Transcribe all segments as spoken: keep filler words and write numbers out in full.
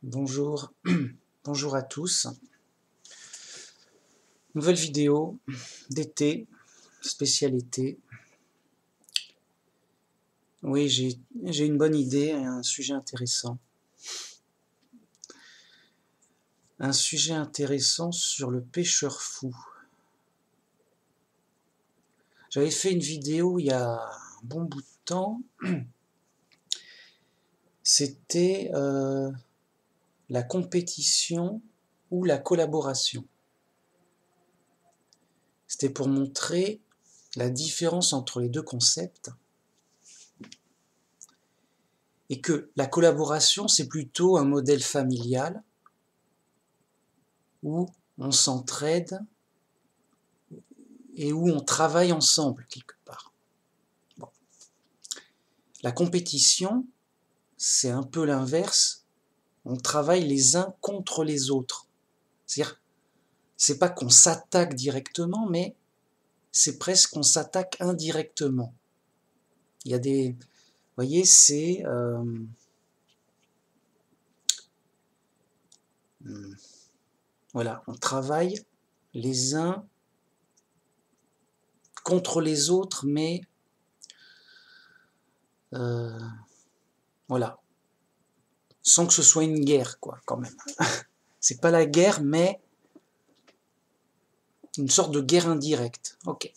Bonjour, bonjour à tous. Nouvelle vidéo d'été, spécial été. Oui, j'ai j'ai une bonne idée, un sujet intéressant. Un sujet intéressant sur le pêcheur fou. J'avais fait une vidéo il y a un bon bout de temps. C'était euh, la compétition ou la collaboration. C'était pour montrer la différence entre les deux concepts. Et que la collaboration, c'est plutôt un modèle familial où on s'entraide et où on travaille ensemble quelque part. Bon. La compétition, c'est un peu l'inverse. On travaille les uns contre les autres. C'est-à-dire, c'est pas qu'on s'attaque directement, mais c'est presque qu'on s'attaque indirectement. Il y a des... Vous voyez, c'est... Euh, voilà, on travaille les uns contre les autres, mais... Euh, voilà. Sans que ce soit une guerre, quoi, quand même. C'est pas la guerre, mais une sorte de guerre indirecte. Ok.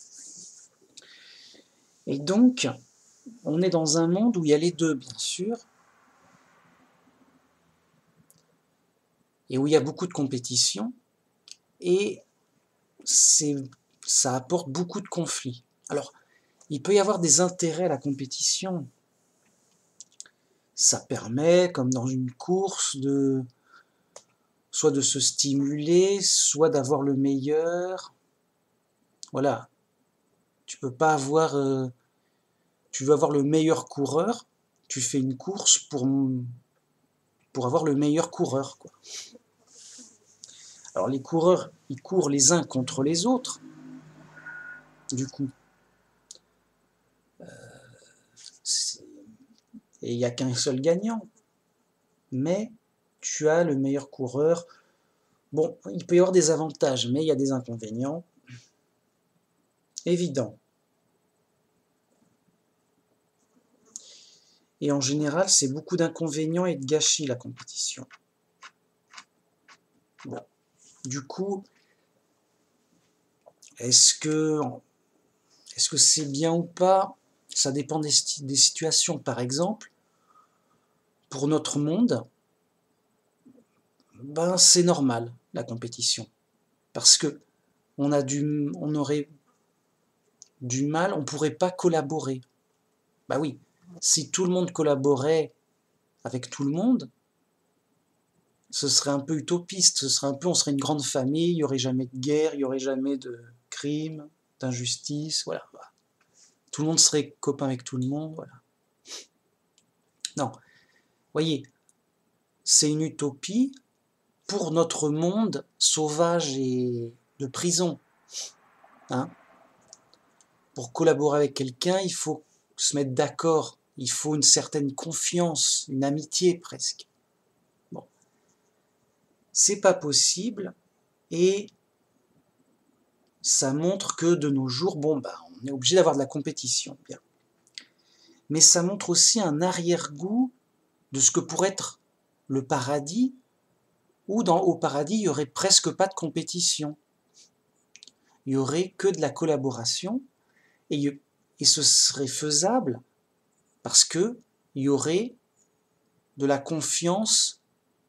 Et donc, on est dans un monde où il y a les deux, bien sûr, et où il y a beaucoup de compétition, et ça apporte beaucoup de conflits. Alors, il peut y avoir des intérêts à la compétition. Ça permet, comme dans une course, de soit de se stimuler, soit d'avoir le meilleur. Voilà. Tu peux pas avoir... Euh, tu veux avoir le meilleur coureur, tu fais une course pour, pour avoir le meilleur coureur, quoi. Alors les coureurs, ils courent les uns contre les autres, du coup. Euh, et il n'y a qu'un seul gagnant. Mais tu as le meilleur coureur. Bon, il peut y avoir des avantages, mais il y a des inconvénients évidents. Et en général, c'est beaucoup d'inconvénients et de gâchis, la compétition. Bon. Du coup, est-ce que est-ce que c'est bien ou pas? Ça dépend des, des situations. Par exemple, pour notre monde, ben c'est normal, la compétition. Parce que on, a du, on aurait du mal, on ne pourrait pas collaborer. Bah oui, si tout le monde collaborait avec tout le monde, ce serait un peu utopiste, ce serait un peu, on serait une grande famille, il n'y aurait jamais de guerre, il n'y aurait jamais de crime, d'injustice, voilà. Tout le monde serait copain avec tout le monde, voilà. Non, voyez, c'est une utopie pour notre monde sauvage et de prison. Hein? Pour collaborer avec quelqu'un, il faut se mettre d'accord, il faut une certaine confiance, une amitié presque. Bon, c'est pas possible et ça montre que de nos jours, bon, bah, on est obligé d'avoir de la compétition, bien. Mais ça montre aussi un arrière-goût de ce que pourrait être le paradis, où dans, au paradis, il n'y aurait presque pas de compétition. Il n'y aurait que de la collaboration, et, et ce serait faisable parce qu'il y aurait de la confiance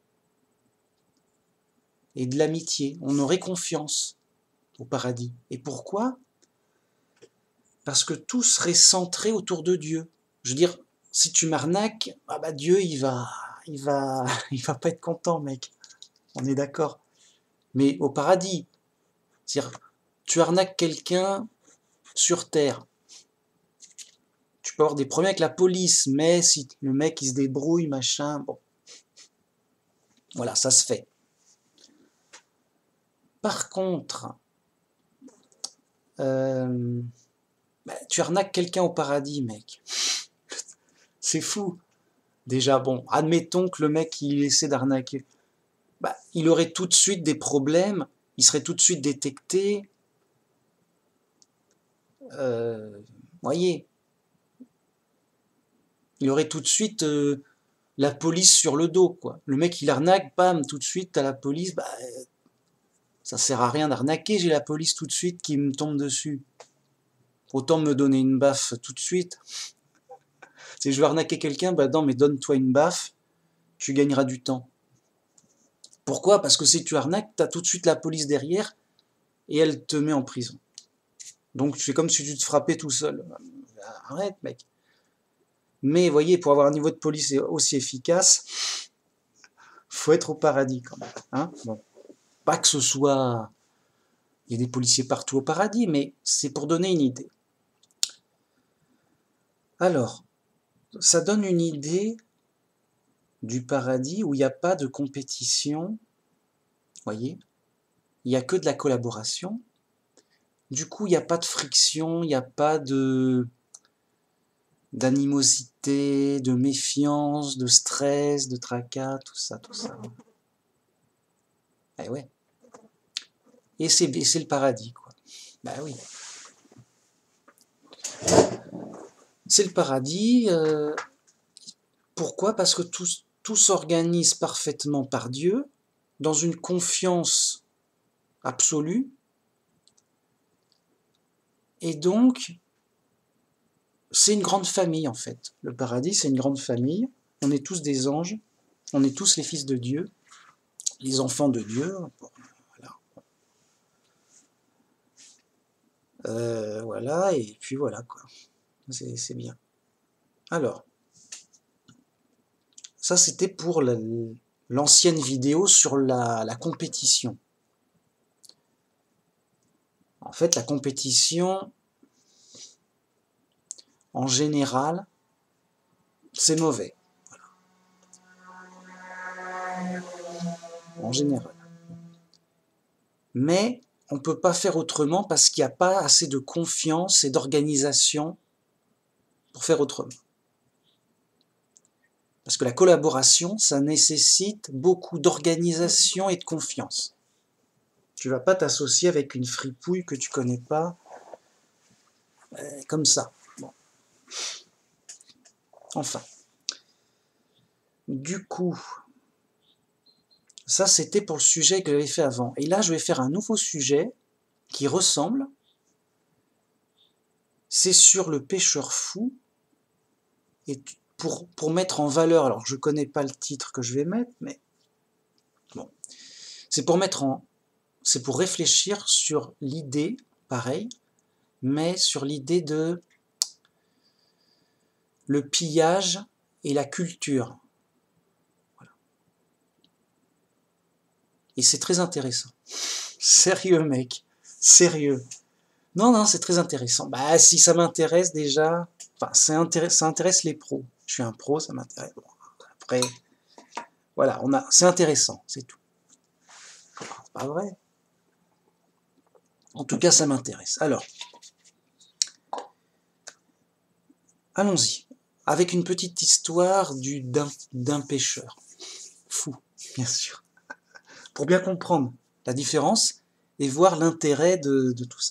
et de l'amitié. On aurait confiance au paradis. Et pourquoi? Parce que tout serait centré autour de Dieu. Je veux dire, si tu m'arnaques, ah bah Dieu, il va, il va, il va pas être content, mec. On est d'accord. Mais au paradis, c'est-à-dire, tu arnaques quelqu'un sur terre. Tu peux avoir des problèmes avec la police, mais si le mec il se débrouille, machin, bon. Voilà, ça se fait. Par contre, euh, bah, tu arnaques quelqu'un au paradis, mec. C'est fou. Déjà, bon, admettons que le mec, il essaie d'arnaquer. Bah, il aurait tout de suite des problèmes, il serait tout de suite détecté. Euh, voyez, il aurait tout de suite euh, la police sur le dos, quoi. Le mec, il arnaque, bam, tout de suite, t'as la police, bah, ça sert à rien d'arnaquer, j'ai la police tout de suite qui me tombe dessus. Autant me donner une baffe tout de suite. Si je veux arnaquer quelqu'un, bah non, mais donne-toi une baffe, tu gagneras du temps. Pourquoi? Parce que si tu arnaques, t'as tout de suite la police derrière et elle te met en prison. Donc c'est comme si tu te frappais tout seul. Arrête, mec. Mais voyez, pour avoir un niveau de police aussi efficace, faut être au paradis quand même. Hein, bon. Pas que ce soit... Il y a des policiers partout au paradis, mais c'est pour donner une idée. Alors, ça donne une idée du paradis où il n'y a pas de compétition, voyez, il n'y a que de la collaboration. Du coup, il n'y a pas de friction, il n'y a pas de d'animosité, de méfiance, de stress, de tracas, tout ça, tout ça. Eh ouais. Et c'est le paradis, quoi. Bah oui. C'est le paradis. Euh, pourquoi? Parce que tout, tout s'organise parfaitement par Dieu, dans une confiance absolue. Et donc, c'est une grande famille, en fait. Le paradis, c'est une grande famille. On est tous des anges. On est tous les fils de Dieu. Les enfants de Dieu. Voilà. Euh, voilà, et puis voilà, quoi. C'est bien. Alors, ça, c'était pour l'ancienne vidéo sur la, la compétition. En fait, la compétition, en général, c'est mauvais. Voilà. En général. Mais on ne peut pas faire autrement parce qu'il n'y a pas assez de confiance et d'organisation pour faire autrement. Parce que la collaboration, ça nécessite beaucoup d'organisation et de confiance. Tu ne vas pas t'associer avec une fripouille que tu ne connais pas, euh, comme ça. Bon. Enfin. Du coup, ça c'était pour le sujet que j'avais fait avant. Et là, je vais faire un nouveau sujet qui ressemble. C'est sur le pêcheur fou. Et pour, pour mettre en valeur, alors je ne connais pas le titre que je vais mettre, mais bon. C'est pour mettre en... C'est pour réfléchir sur l'idée, pareil, mais sur l'idée de le pillage et la culture. Voilà. Et c'est très intéressant. Sérieux, mec. Sérieux. Non, non, c'est très intéressant. Bah, si ça m'intéresse déjà... Enfin, ça intéresse les pros. Je suis un pro, ça m'intéresse. Bon, après, voilà, on a, c'est intéressant, c'est tout. C'est pas vrai. En tout cas, ça m'intéresse. Alors, allons-y. Avec une petite histoire d'un pêcheur. Fou, bien sûr. Pour bien comprendre la différence et voir l'intérêt de, de tout ça.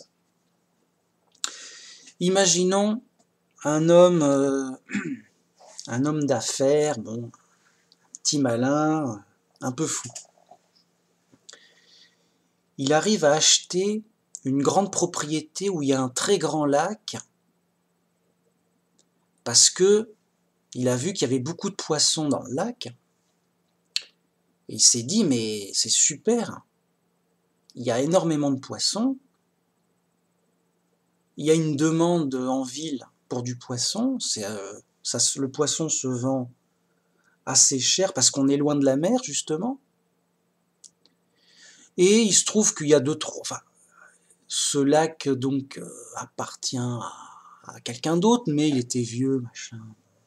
Imaginons un homme, euh, un homme d'affaires, bon, petit malin, un peu fou. Il arrive à acheter une grande propriété où il y a un très grand lac parce que il a vu qu'il y avait beaucoup de poissons dans le lac et il s'est dit mais c'est super, il y a énormément de poissons, il y a une demande en ville pour du poisson, c'est, euh, ça, le poisson se vend assez cher parce qu'on est loin de la mer justement, et il se trouve qu'il y a d'autres, enfin, ce lac donc euh, appartient à, à quelqu'un d'autre, mais il était vieux, machin.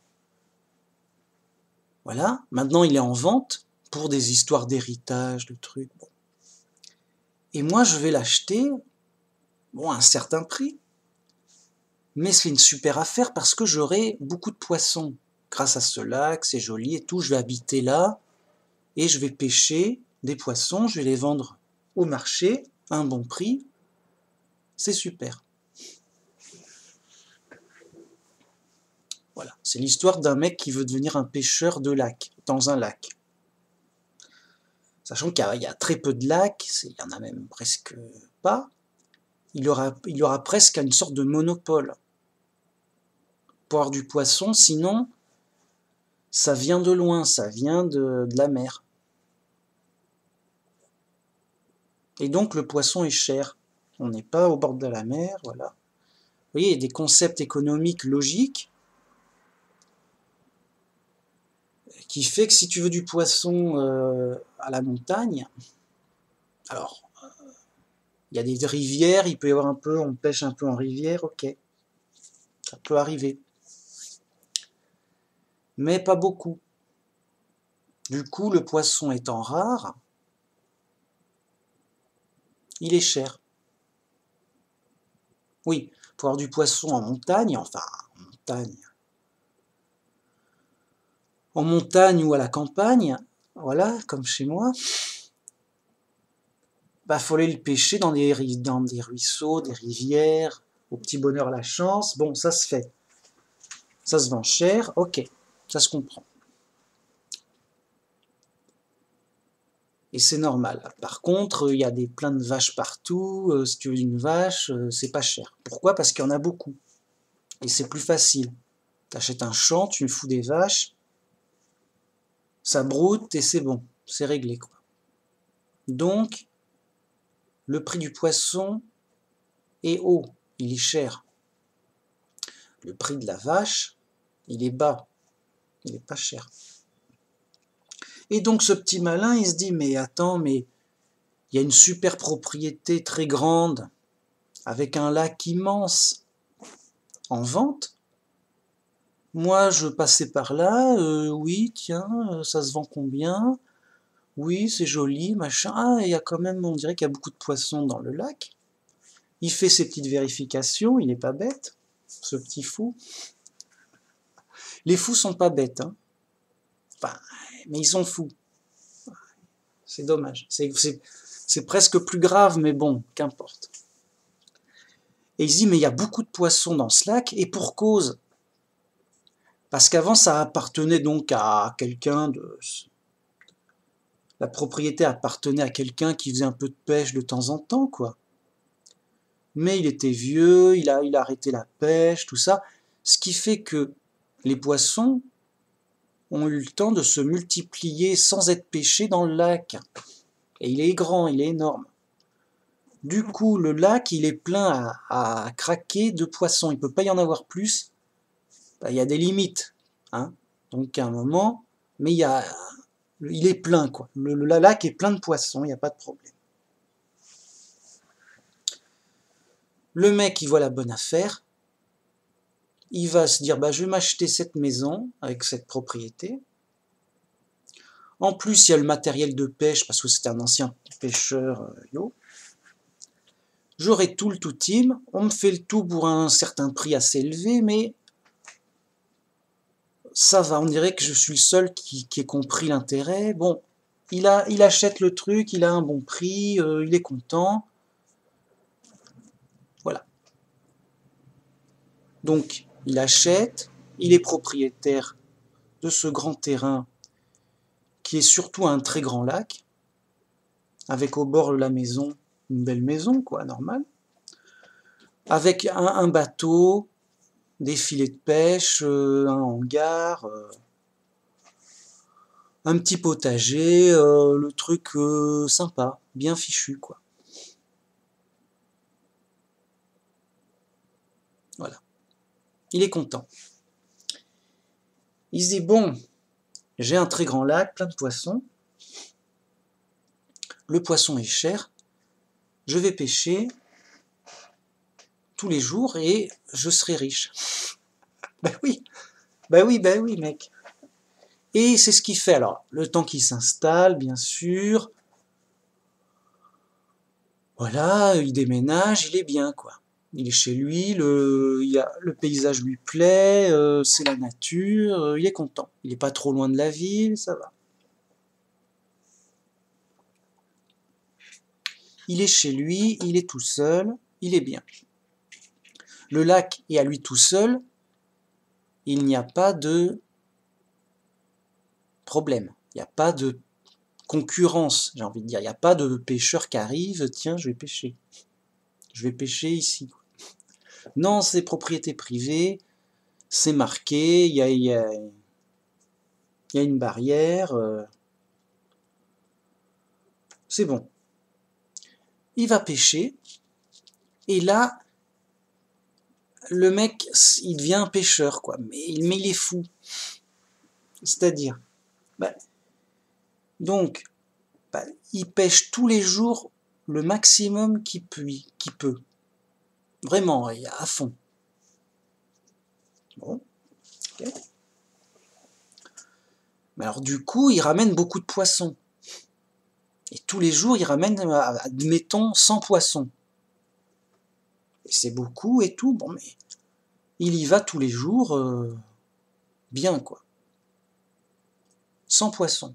Voilà, maintenant il est en vente pour des histoires d'héritage, de trucs. Bon. Et moi je vais l'acheter, bon, à un certain prix, mais c'est une super affaire parce que j'aurai beaucoup de poissons. grâce à ce lac, c'est joli et tout, je vais habiter là, et je vais pêcher des poissons, je vais les vendre au marché, à un bon prix, c'est super. Voilà, c'est l'histoire d'un mec qui veut devenir un pêcheur de lac, dans un lac. Sachant qu'il y, y a très peu de lacs, il y en a même presque pas, il aura, il aura presque une sorte de monopole pour avoir du poisson, sinon ça vient de loin, ça vient de, de la mer. Et donc le poisson est cher, on n'est pas au bord de la mer, voilà. Vous voyez, il y a des concepts économiques logiques qui fait que si tu veux du poisson euh, à la montagne, alors il y a des rivières, il peut y avoir un peu, on pêche un peu en rivière, ok, ça peut arriver, mais pas beaucoup. Du coup, le poisson étant rare, il est cher. Oui, pour avoir du poisson en montagne, enfin, en montagne, en montagne ou à la campagne, voilà, comme chez moi, bah, faut aller le pêcher dans des, dans des ruisseaux, des rivières, au petit bonheur la chance, bon, ça se fait. Ça se vend cher, ok, ça se comprend. Et c'est normal. Par contre, il y a des plein de vaches partout, euh, si tu veux une vache, euh, c'est pas cher. Pourquoi? Parce qu'il y en a beaucoup. Et c'est plus facile. Tu achètes un champ, tu fous des vaches, ça broute et c'est bon, c'est réglé, quoi. Donc, le prix du poisson est haut, il est cher. Le prix de la vache, il est bas, il est pas cher. Et donc ce petit malin, il se dit, mais attends, mais il y a une super propriété très grande, avec un lac immense, en vente. Moi, je passais par là, euh, oui, tiens, ça se vend combien? Oui, c'est joli, machin. Ah, il y a quand même, on dirait qu'il y a beaucoup de poissons dans le lac. Il fait ses petites vérifications, il n'est pas bête, ce petit fou. Les fous sont pas bêtes, hein. Enfin, mais ils sont fous. C'est dommage. C'est presque plus grave, mais bon, qu'importe. Et il se dit, mais il y a beaucoup de poissons dans ce lac, et pour cause. Parce qu'avant, ça appartenait donc à quelqu'un de... La propriété appartenait à quelqu'un qui faisait un peu de pêche de temps en temps, quoi. Mais il était vieux, il a, il a arrêté la pêche, tout ça. Ce qui fait que les poissons ont eu le temps de se multiplier sans être pêchés dans le lac. Et il est grand, il est énorme. Du coup, le lac, il est plein à, à craquer de poissons. Il ne peut pas y en avoir plus. Ben, il y a des limites, hein. Donc à un moment, mais il, y a, il est plein, quoi. Le, le lac est plein de poissons, il n'y a pas de problème. Le mec, il voit la bonne affaire. Il va se dire, bah, je vais m'acheter cette maison avec cette propriété. En plus, il y a le matériel de pêche, parce que c'était un ancien pêcheur, euh, yo. J'aurai tout le tout team, on me fait le tout pour un certain prix assez élevé, mais ça va, on dirait que je suis le seul qui, qui ait compris l'intérêt. Bon, il, a, il achète le truc, il a un bon prix, euh, il est content. Voilà. Donc, il achète, il est propriétaire de ce grand terrain qui est surtout un très grand lac, avec au bord de la maison, une belle maison, quoi, normal, avec un, un bateau, des filets de pêche, euh, un hangar, euh, un petit potager, euh, le truc euh, sympa, bien fichu, quoi. Voilà. Il est content. Il se dit, bon, j'ai un très grand lac, plein de poissons, le poisson est cher, je vais pêcher tous les jours et je serai riche. Ben oui, ben oui, ben oui, mec. Et c'est ce qu'il fait. Alors, le temps qu'il s'installe, bien sûr. Voilà, il déménage, il est bien, quoi. Il est chez lui, le, il y a, le paysage lui plaît, euh, c'est la nature, euh, il est content. Il n'est pas trop loin de la ville, ça va. Il est chez lui, il est tout seul, il est bien. Le lac est à lui tout seul, il n'y a pas de problème, il n'y a pas de concurrence, j'ai envie de dire. Il n'y a pas de pêcheur qui arrive, tiens, je vais pêcher. Je vais pêcher ici. Non, c'est propriété privée, c'est marqué, il y a, il y a, il y a une barrière, euh, c'est bon. Il va pêcher, et là, le mec, il devient un pêcheur, quoi. Mais, mais il est fou. C'est-à-dire, bah, donc, bah, il pêche tous les jours le maximum qu'il peut, qu'il peut. Vraiment, à fond. Bon, ok. Mais alors du coup, il ramène beaucoup de poissons. Et tous les jours, il ramène, admettons, cent poissons. Et c'est beaucoup et tout, bon, mais il y va tous les jours, euh, bien, quoi. cent poissons.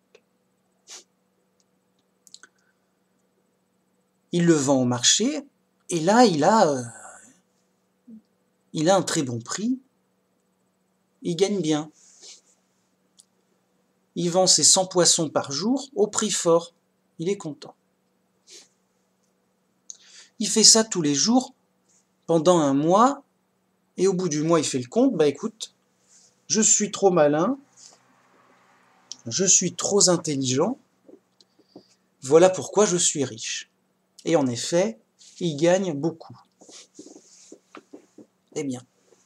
Il le vend au marché, et là, il a, euh, il a un très bon prix, il gagne bien. Il vend ses cent poissons par jour au prix fort, il est content. Il fait ça tous les jours, pendant un mois, et au bout du mois, il fait le compte, bah écoute, je suis trop malin, je suis trop intelligent, voilà pourquoi je suis riche. Et en effet, il gagne beaucoup. Eh bien,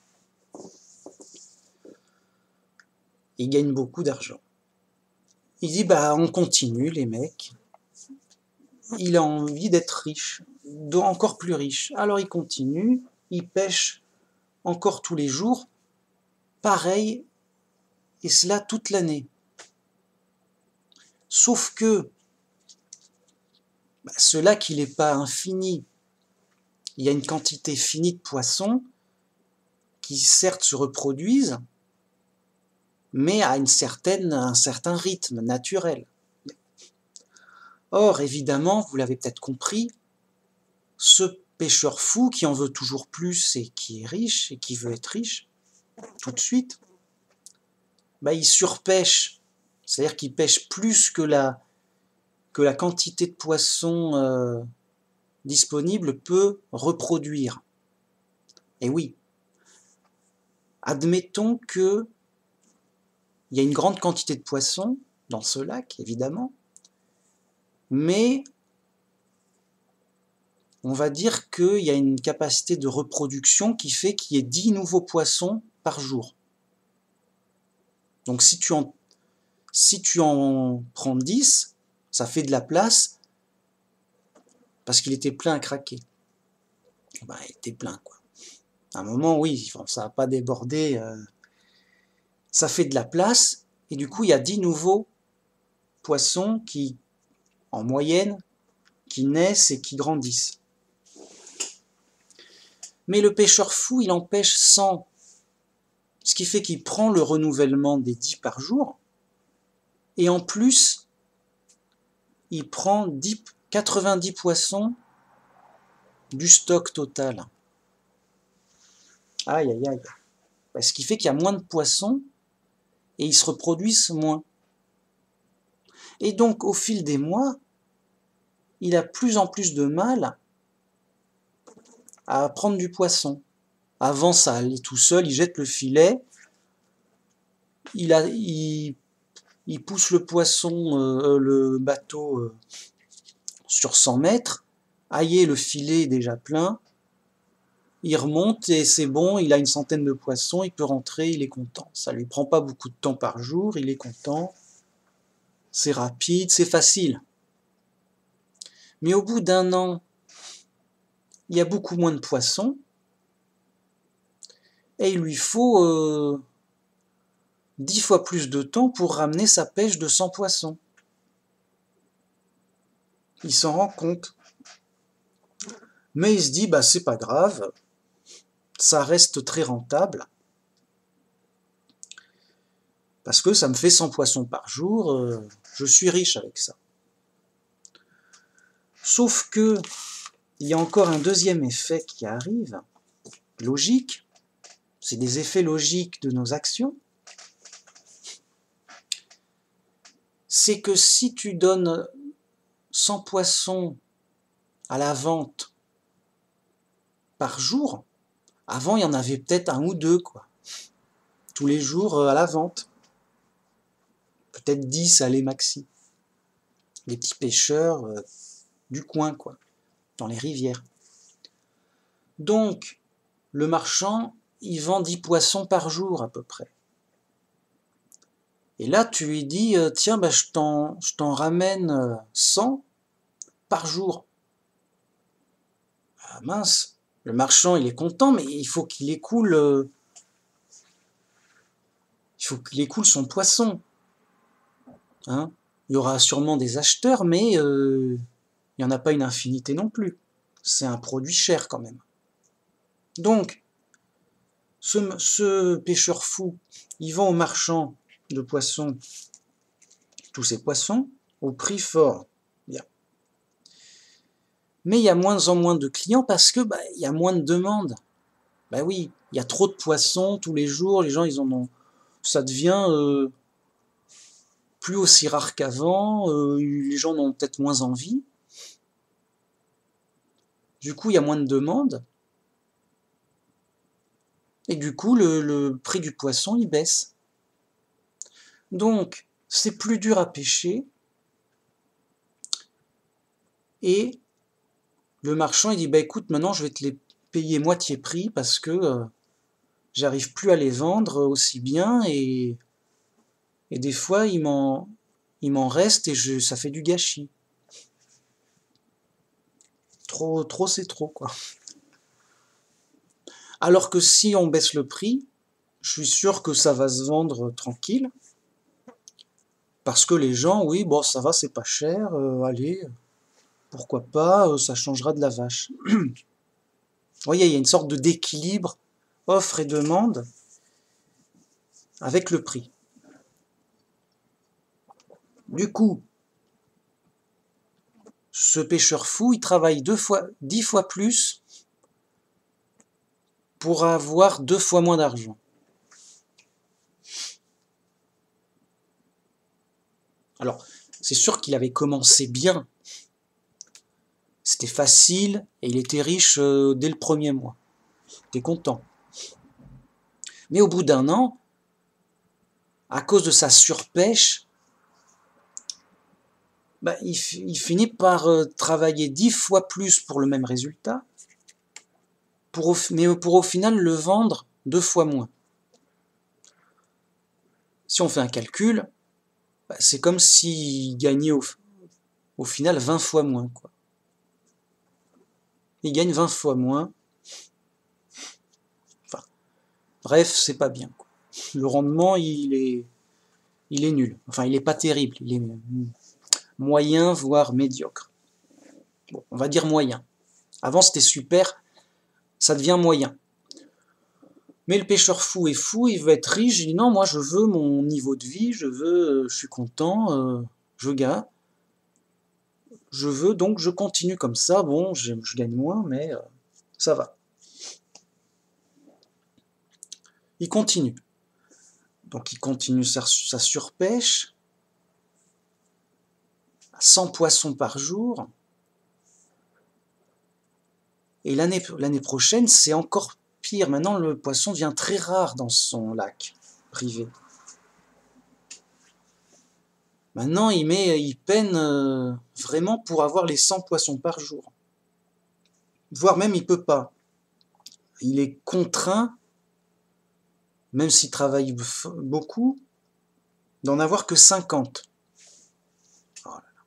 il gagne beaucoup d'argent. Il dit, bah on continue les mecs. Il a envie d'être riche, encore plus riche. Alors il continue, il pêche encore tous les jours, pareil, et cela toute l'année. Sauf que bah, ce lac, il n'est pas infini. Il y a une quantité finie de poissons qui certes se reproduisent, mais à une certaine, un certain rythme naturel. Or, évidemment, vous l'avez peut-être compris, ce pêcheur fou qui en veut toujours plus et qui est riche et qui veut être riche tout de suite, bah, il surpêche, c'est-à-dire qu'il pêche plus que la, que la quantité de poissons euh, disponible peut reproduire. Et oui, admettons que il y a une grande quantité de poissons dans ce lac, évidemment, mais on va dire qu'il y a une capacité de reproduction qui fait qu'il y ait dix nouveaux poissons par jour. Donc si tu en, si tu en prends dix, ça fait de la place, parce qu'il était plein à craquer. Ben, il était plein, quoi. À un moment, oui, ça n'a pas débordé, euh, ça fait de la place, et du coup, il y a dix nouveaux poissons qui, en moyenne, qui naissent et qui grandissent. Mais le pêcheur fou, il en pêche cent. Ce qui fait qu'il prend le renouvellement des dix par jour, et en plus, il prend dix, quatre-vingt-dix poissons du stock total. Aïe, aïe, aïe. Ce qui fait qu'il y a moins de poissons, et ils se reproduisent moins. Et donc, au fil des mois, il a plus en plus de mal à prendre du poisson. Avant, ça allait tout seul, il jette le filet, il, a, il, il pousse le poisson, euh, le bateau euh, sur cent mètres, aïe, le filet est déjà plein, il remonte et c'est bon, il a une centaine de poissons, il peut rentrer, il est content. Ça lui prend pas beaucoup de temps par jour, il est content, c'est rapide, c'est facile. Mais au bout d'un an, il y a beaucoup moins de poissons, et il lui faut euh, dix fois plus de temps pour ramener sa pêche de cent poissons. Il s'en rend compte. Mais il se dit, bah c'est pas grave, ça reste très rentable, parce que ça me fait cent poissons par jour, euh, je suis riche avec ça. Sauf que, il y a encore un deuxième effet qui arrive, logique, c'est des effets logiques de nos actions, c'est que si tu donnes cent poissons à la vente par jour, avant il y en avait peut-être un ou deux, quoi, tous les jours à la vente, peut-être dix à les maxi, des petits pêcheurs euh, du coin, quoi, dans les rivières. Donc, le marchand, il vend dix poissons par jour à peu près. Et là, tu lui dis, euh, tiens, bah, je t'en je t'en ramène euh, cent par jour. Ah, mince, le marchand, il est content, mais il faut qu'il écoule, euh, il faut qu'il écoule son poisson. Hein, il y aura sûrement des acheteurs, mais euh, il n'y en a pas une infinité non plus. C'est un produit cher quand même. Donc, ce, ce pêcheur fou, il vend au marchand de poissons tous ces poissons au prix fort. Bien. Mais il y a moins en moins de clients parce que bah, il y a moins de demandes. Bah oui, il y a trop de poissons tous les jours, les gens ils en ont. Ça devient euh, plus aussi rare qu'avant, euh, les gens en ont peut-être moins envie. Du coup, il y a moins de demandes. Et du coup, le, le prix du poisson, il baisse. Donc, c'est plus dur à pêcher. Et le marchand, il dit, bah écoute, maintenant, je vais te les payer moitié prix parce que euh, j'arrive plus à les vendre aussi bien. Et, et des fois, il m'en, il m'en reste et je, ça fait du gâchis. Trop, trop, c'est trop, quoi. Alors que si on baisse le prix, je suis sûr que ça va se vendre tranquille. Parce que les gens, oui, bon, ça va, c'est pas cher, euh, allez, pourquoi pas, euh, ça changera de la vache. Vous voyez, il y a une sorte de d'équilibre, offre et demande, avec le prix. Du coup, ce pêcheur fou, il travaille deux fois, dix fois plus pour avoir deux fois moins d'argent. Alors, c'est sûr qu'il avait commencé bien. C'était facile et il était riche euh, dès le premier mois. Il était content. Mais au bout d'un an, à cause de sa surpêche, bah, il, il finit par euh, travailler dix fois plus pour le même résultat, pour au, mais pour au final le vendre deux fois moins. Si on fait un calcul, bah, c'est comme s'il gagnait au, au final vingt fois moins, quoi. Il gagne vingt fois moins. Enfin, bref, c'est pas bien, quoi. Le rendement, il est, il est nul. Enfin, il est pas terrible. Il est moyen, voire médiocre. Bon, on va dire moyen. Avant, c'était super. Ça devient moyen. Mais le pêcheur fou est fou, il veut être riche, il dit non, moi je veux mon niveau de vie, je veux, euh, je suis content, euh, je gagne. Je veux, donc je continue comme ça, bon, je, je gagne moins, mais euh, ça va. Il continue. Donc il continue sa, sa surpêche, à cent poissons par jour. Et l'année l'année prochaine, c'est encore pire. Maintenant, le poisson devient très rare dans son lac privé. Maintenant, il, met, il peine euh, vraiment pour avoir les cent poissons par jour. Voire même, il ne peut pas. Il est contraint, même s'il travaille beaucoup, d'en avoir que cinquante. Oh là là.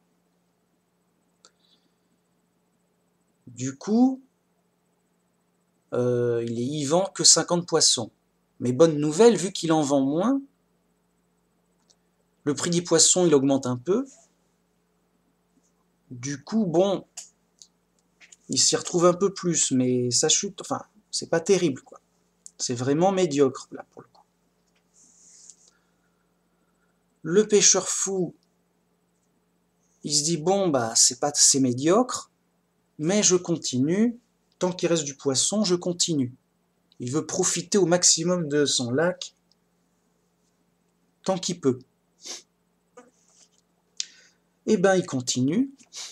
Du coup, euh, il, est, il vend que cinquante poissons. Mais bonne nouvelle, vu qu'il en vend moins, le prix des poissons, il augmente un peu. Du coup, bon, Il s'y retrouve un peu plus, mais ça chute, enfin, c'est pas terrible, quoi. C'est vraiment médiocre, là, pour le coup. Le pêcheur fou, il se dit, bon, bah, c'est pas, c'est médiocre, mais je continue. Tant qu'il reste du poisson, je continue. Il veut profiter au maximum de son lac, tant qu'il peut. Eh ben, il continue.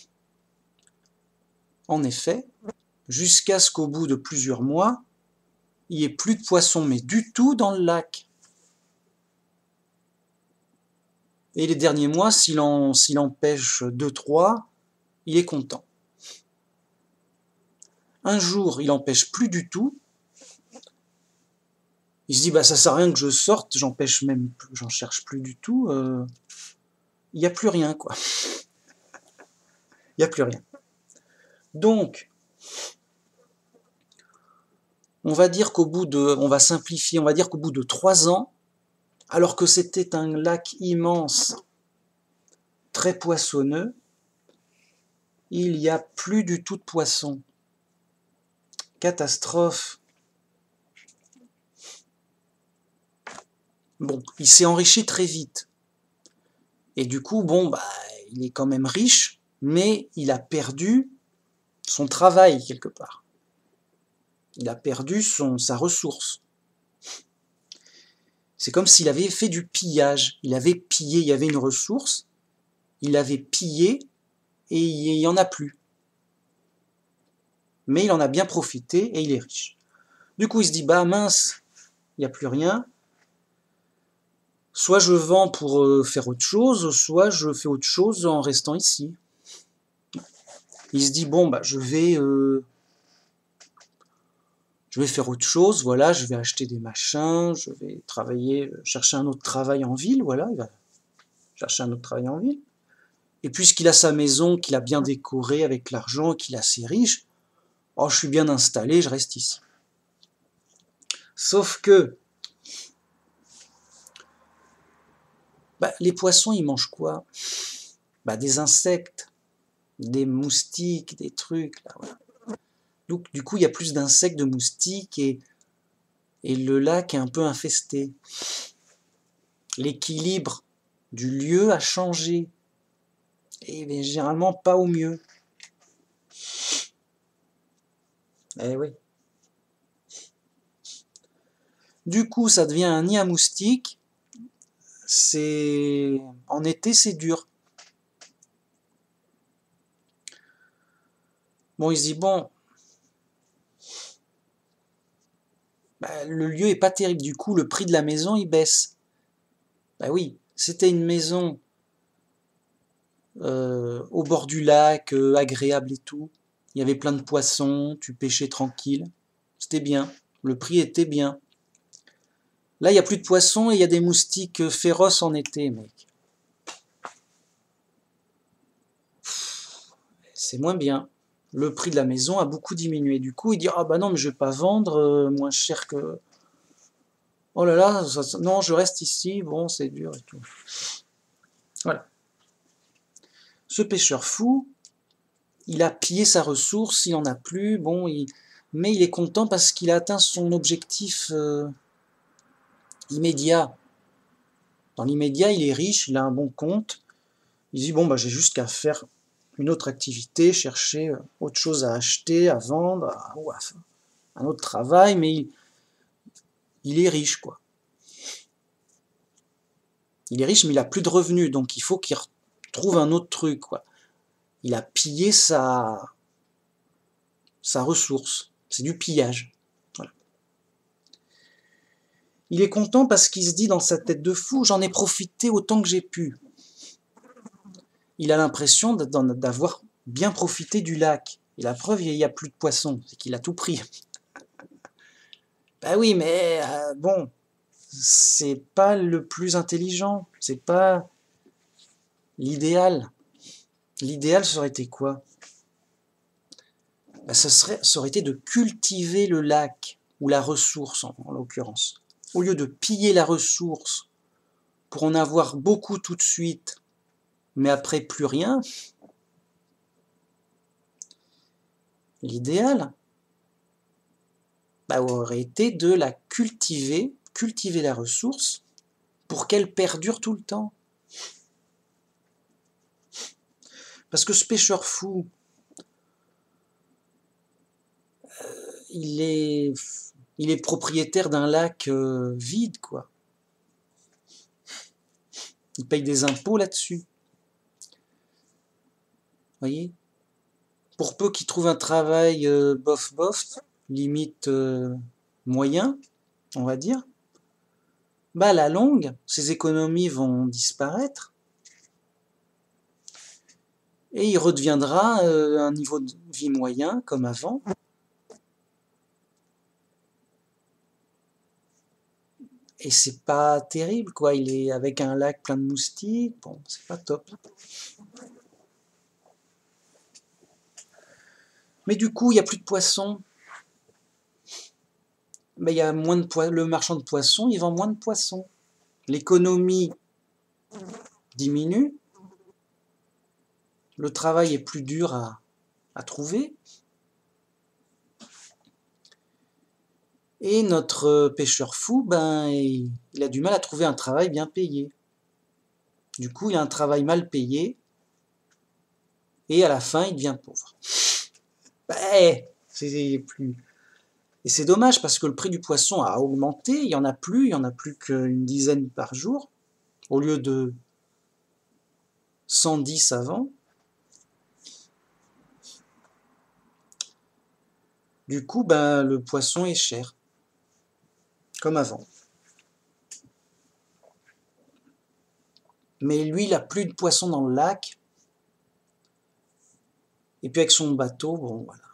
En effet, jusqu'à ce qu'au bout de plusieurs mois, il n'y ait plus de poissons, mais du tout dans le lac. Et les derniers mois, s'il en, s'il en pêche deux, trois, il est content. Un jour, il en pêche plus du tout. Il se dit, bah ça sert à rien que je sorte, j'en pêche même, j'en cherche plus du tout. Euh, il n'y a plus rien, quoi. Il n'y a plus rien. Donc, on va dire qu'au bout de, on va simplifier, on va dire qu'au bout de trois ans, alors que c'était un lac immense, très poissonneux, il n'y a plus du tout de poissons. Catastrophe. Bon, il s'est enrichi très vite. Et du coup, bon, bah, il est quand même riche, mais il a perdu son travail quelque part. Il a perdu son, sa ressource. C'est comme s'il avait fait du pillage. Il avait pillé, il y avait une ressource, il avait pillé et il n'y en a plus. Mais il en a bien profité et il est riche. Du coup, il se dit, bah mince, il n'y a plus rien. Soit je vends pour faire autre chose, soit je fais autre chose en restant ici. Il se dit, bon, bah je vais... Euh, je vais faire autre chose, voilà, je vais acheter des machins, je vais travailler, chercher un autre travail en ville, voilà, il va chercher un autre travail en ville. Et puisqu'il a sa maison, qu'il a bien décorée avec l'argent, qu'il est assez riche, oh, je suis bien installé, je reste ici. Sauf que, bah, les poissons, ils mangent quoi? Bah, des insectes, des moustiques, des trucs, là, voilà. Donc, du coup, il y a plus d'insectes, de moustiques, et, et le lac est un peu infesté. L'équilibre du lieu a changé. Et bien, généralement pas au mieux. Eh oui. Du coup, ça devient un nid à moustiques. C'est... En été, c'est dur. Bon, il se dit, bon, bah, le lieu est pas terrible. Du coup, le prix de la maison, il baisse. Bah oui, c'était une maison euh, au bord du lac, euh, agréable et tout. Il y avait plein de poissons, tu pêchais tranquille. C'était bien. Le prix était bien. Là, il n'y a plus de poissons et il y a des moustiques féroces en été, mec. C'est moins bien. Le prix de la maison a beaucoup diminué. Du coup, il dit, ah bah non, mais je vais pas vendre euh, moins cher que... Oh là là, ça, non, je reste ici, bon, c'est dur et tout. Voilà. Ce pêcheur fou, il a pillé sa ressource, il en a plus, bon, il... mais il est content parce qu'il a atteint son objectif euh, immédiat. Dans l'immédiat, il est riche, il a un bon compte. Il dit, bon, bah j'ai juste qu'à faire une autre activité, chercher autre chose à acheter, à vendre, à, ou à faire un autre travail, mais il, il est riche, quoi. Il est riche, mais il n'a plus de revenus, donc il faut qu'il retrouve un autre truc, quoi. Il a pillé sa, sa ressource. C'est du pillage. Voilà. Il est content parce qu'il se dit dans sa tête de fou, j'en ai profité autant que j'ai pu. Il a l'impression d'avoir bien profité du lac. Et la preuve, il n'y a plus de poissons, c'est qu'il a tout pris. Ben oui, mais euh, bon, c'est pas le plus intelligent, c'est pas l'idéal. L'idéal, ça aurait été quoi? Ben, ça, serait, ça aurait été de cultiver le lac, ou la ressource en, en l'occurrence. Au lieu de piller la ressource pour en avoir beaucoup tout de suite, mais après plus rien, l'idéal bah, aurait été de la cultiver, cultiver la ressource pour qu'elle perdure tout le temps. Parce que ce pêcheur fou, euh, il est, il est propriétaire d'un lac euh, vide, quoi. Il paye des impôts là-dessus. Voyez ? Pour peu qu'il trouve un travail euh, bof-bof, limite euh, moyen, on va dire, bah à la longue, ces économies vont disparaître et il redeviendra euh, un niveau de vie moyen comme avant. Et c'est pas terrible, quoi. Il est avec un lac plein de moustiques. Bon, c'est pas top. Mais du coup, il n'y a plus de poissons. Mais il y a moins de po- le marchand de poissons, il vend moins de poissons. L'économie diminue. Le travail est plus dur à, à trouver. Et notre pêcheur fou, ben, il, il a du mal à trouver un travail bien payé. Du coup, il a un travail mal payé. Et à la fin, il devient pauvre. Ben, c'est plus... Et c'est dommage parce que le prix du poisson a augmenté. Il n'y en a plus. Il n'y en a plus qu'une dizaine par jour. Au lieu de cent dix avant. Du coup, ben, le poisson est cher. Comme avant. Mais lui, il n'a plus de poisson dans le lac. Et puis avec son bateau, bon, voilà.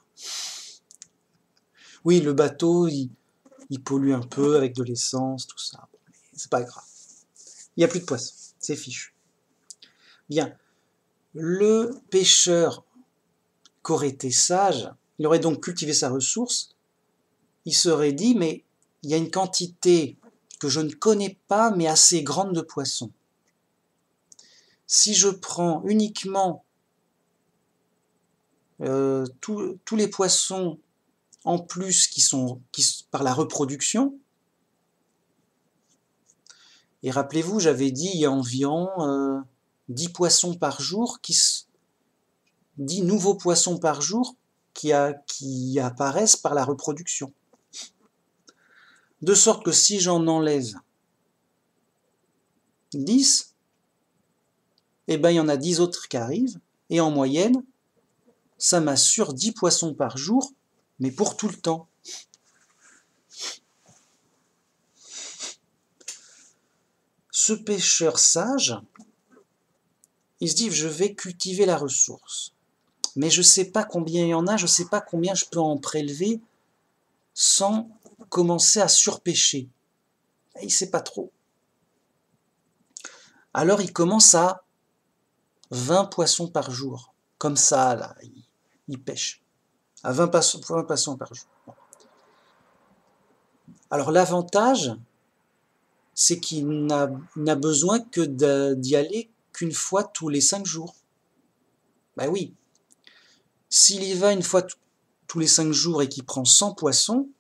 Oui, le bateau, il, il pollue un peu avec de l'essence, tout ça. Bon, c'est pas grave. Il n'y a plus de poisson. C'est fichu. Bien. Le pêcheur qu'aurait été sage, il aurait donc cultivé sa ressource. Il serait dit, mais il y a une quantité que je ne connais pas, mais assez grande de poissons. Si je prends uniquement euh, tous les poissons en plus qui sont qui, par la reproduction, et rappelez-vous, j'avais dit il y a environ euh, dix poissons par jour, qui, dix nouveaux poissons par jour qui, a, qui apparaissent par la reproduction. De sorte que si j'en enlève dix, eh ben, il y en a dix autres qui arrivent, et en moyenne, ça m'assure dix poissons par jour, mais pour tout le temps. Ce pêcheur sage, il se dit, je vais cultiver la ressource. Mais je ne sais pas combien il y en a, je ne sais pas combien je peux en prélever sans commencer à surpêcher. Il ne sait pas trop. Alors il commence à vingt poissons par jour. Comme ça, là, il, il pêche. À vingt poissons, vingt poissons par jour. Alors l'avantage, c'est qu'il n'a, n'a besoin que d'y aller qu'une fois tous les cinq jours. Ben oui. S'il y va une fois t- tous les cinq jours et qu'il prend cent poissons,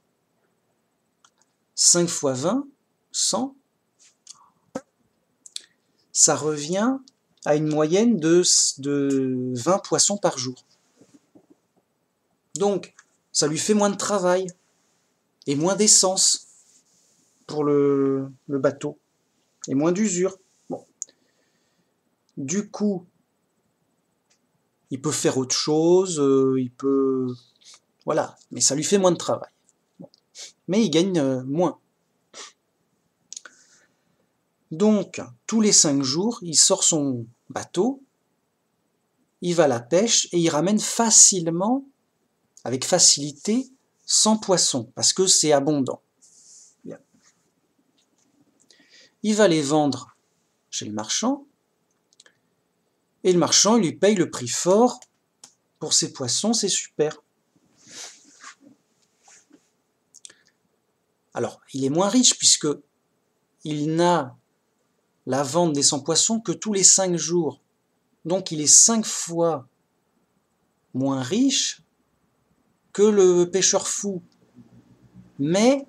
cinq fois vingt, cent, ça revient à une moyenne de, de vingt poissons par jour. Donc, ça lui fait moins de travail et moins d'essence pour le, le bateau et moins d'usure. Bon. Du coup, il peut faire autre chose, euh, il peut... Voilà, mais ça lui fait moins de travail. Bon. Mais il gagne euh, moins. Donc, tous les cinq jours, il sort son bateau, il va à la pêche et il ramène facilement, avec facilité, cent poissons, parce que c'est abondant. Bien. Il va les vendre chez le marchand, et le marchand il lui paye le prix fort pour ses poissons, c'est super. Alors, il est moins riche puisque il n'a la vente des cent poissons que tous les cinq jours. Donc il est cinq fois moins riche que le pêcheur fou. Mais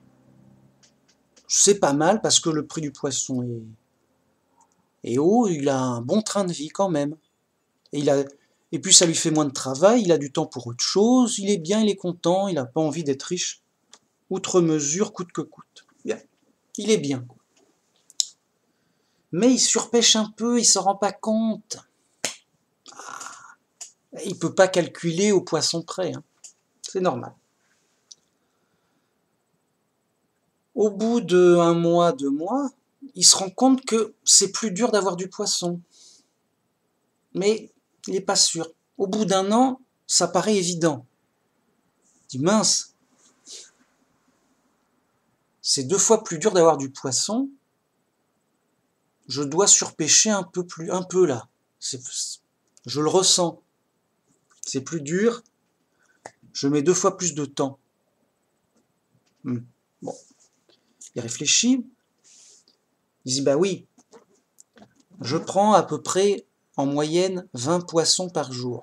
c'est pas mal parce que le prix du poisson est, est haut, il a un bon train de vie quand même. Et, il a, et puis ça lui fait moins de travail, il a du temps pour autre chose, il est bien, il est content, il n'a pas envie d'être riche, outre mesure, coûte que coûte. Bien, il est bien. Mais il surpêche un peu, il s'en rend pas compte. Il ne peut pas calculer au poisson près, hein. C'est normal. Au bout de un mois, deux mois, il se rend compte que c'est plus dur d'avoir du poisson. Mais il n'est pas sûr. Au bout d'un an, ça paraît évident. Il dit mince, c'est deux fois plus dur d'avoir du poisson. Je dois surpêcher un peu plus, un peu là. Je le ressens. C'est plus dur. Je mets deux fois plus de temps. Hmm. Bon, il réfléchit. Il dit bah oui, je prends à peu près en moyenne vingt poissons par jour.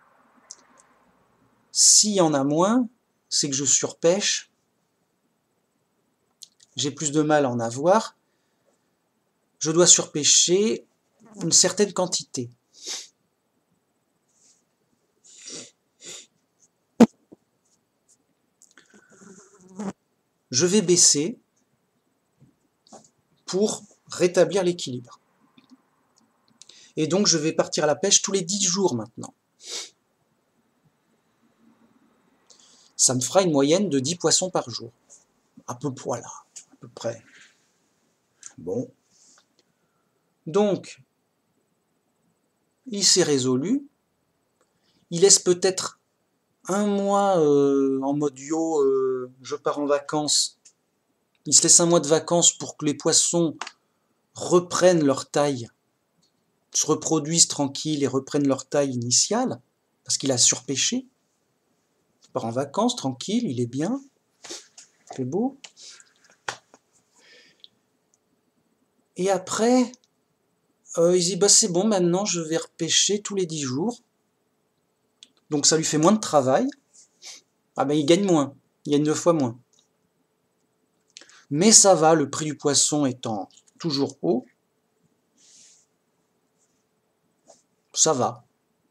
S'il y en a moins, c'est que je surpêche. J'ai plus de mal à en avoir. Je dois surpêcher une certaine quantité. Je vais baisser pour rétablir l'équilibre. Et donc je vais partir à la pêche tous les dix jours maintenant. Ça me fera une moyenne de dix poissons par jour. À peu près, voilà, à peu près. Bon. Donc, il s'est résolu. Il laisse peut-être un mois euh, en mode yo, euh, je pars en vacances. Il se laisse un mois de vacances pour que les poissons reprennent leur taille, se reproduisent tranquilles et reprennent leur taille initiale, parce qu'il a surpêché. Il part en vacances, tranquille, il est bien, c'est beau. Et après, euh, il dit, bah, c'est bon, maintenant je vais repêcher tous les dix jours. Donc ça lui fait moins de travail. Ah ben il gagne moins, il gagne deux fois moins. Mais ça va, le prix du poisson étant toujours haut, ça va.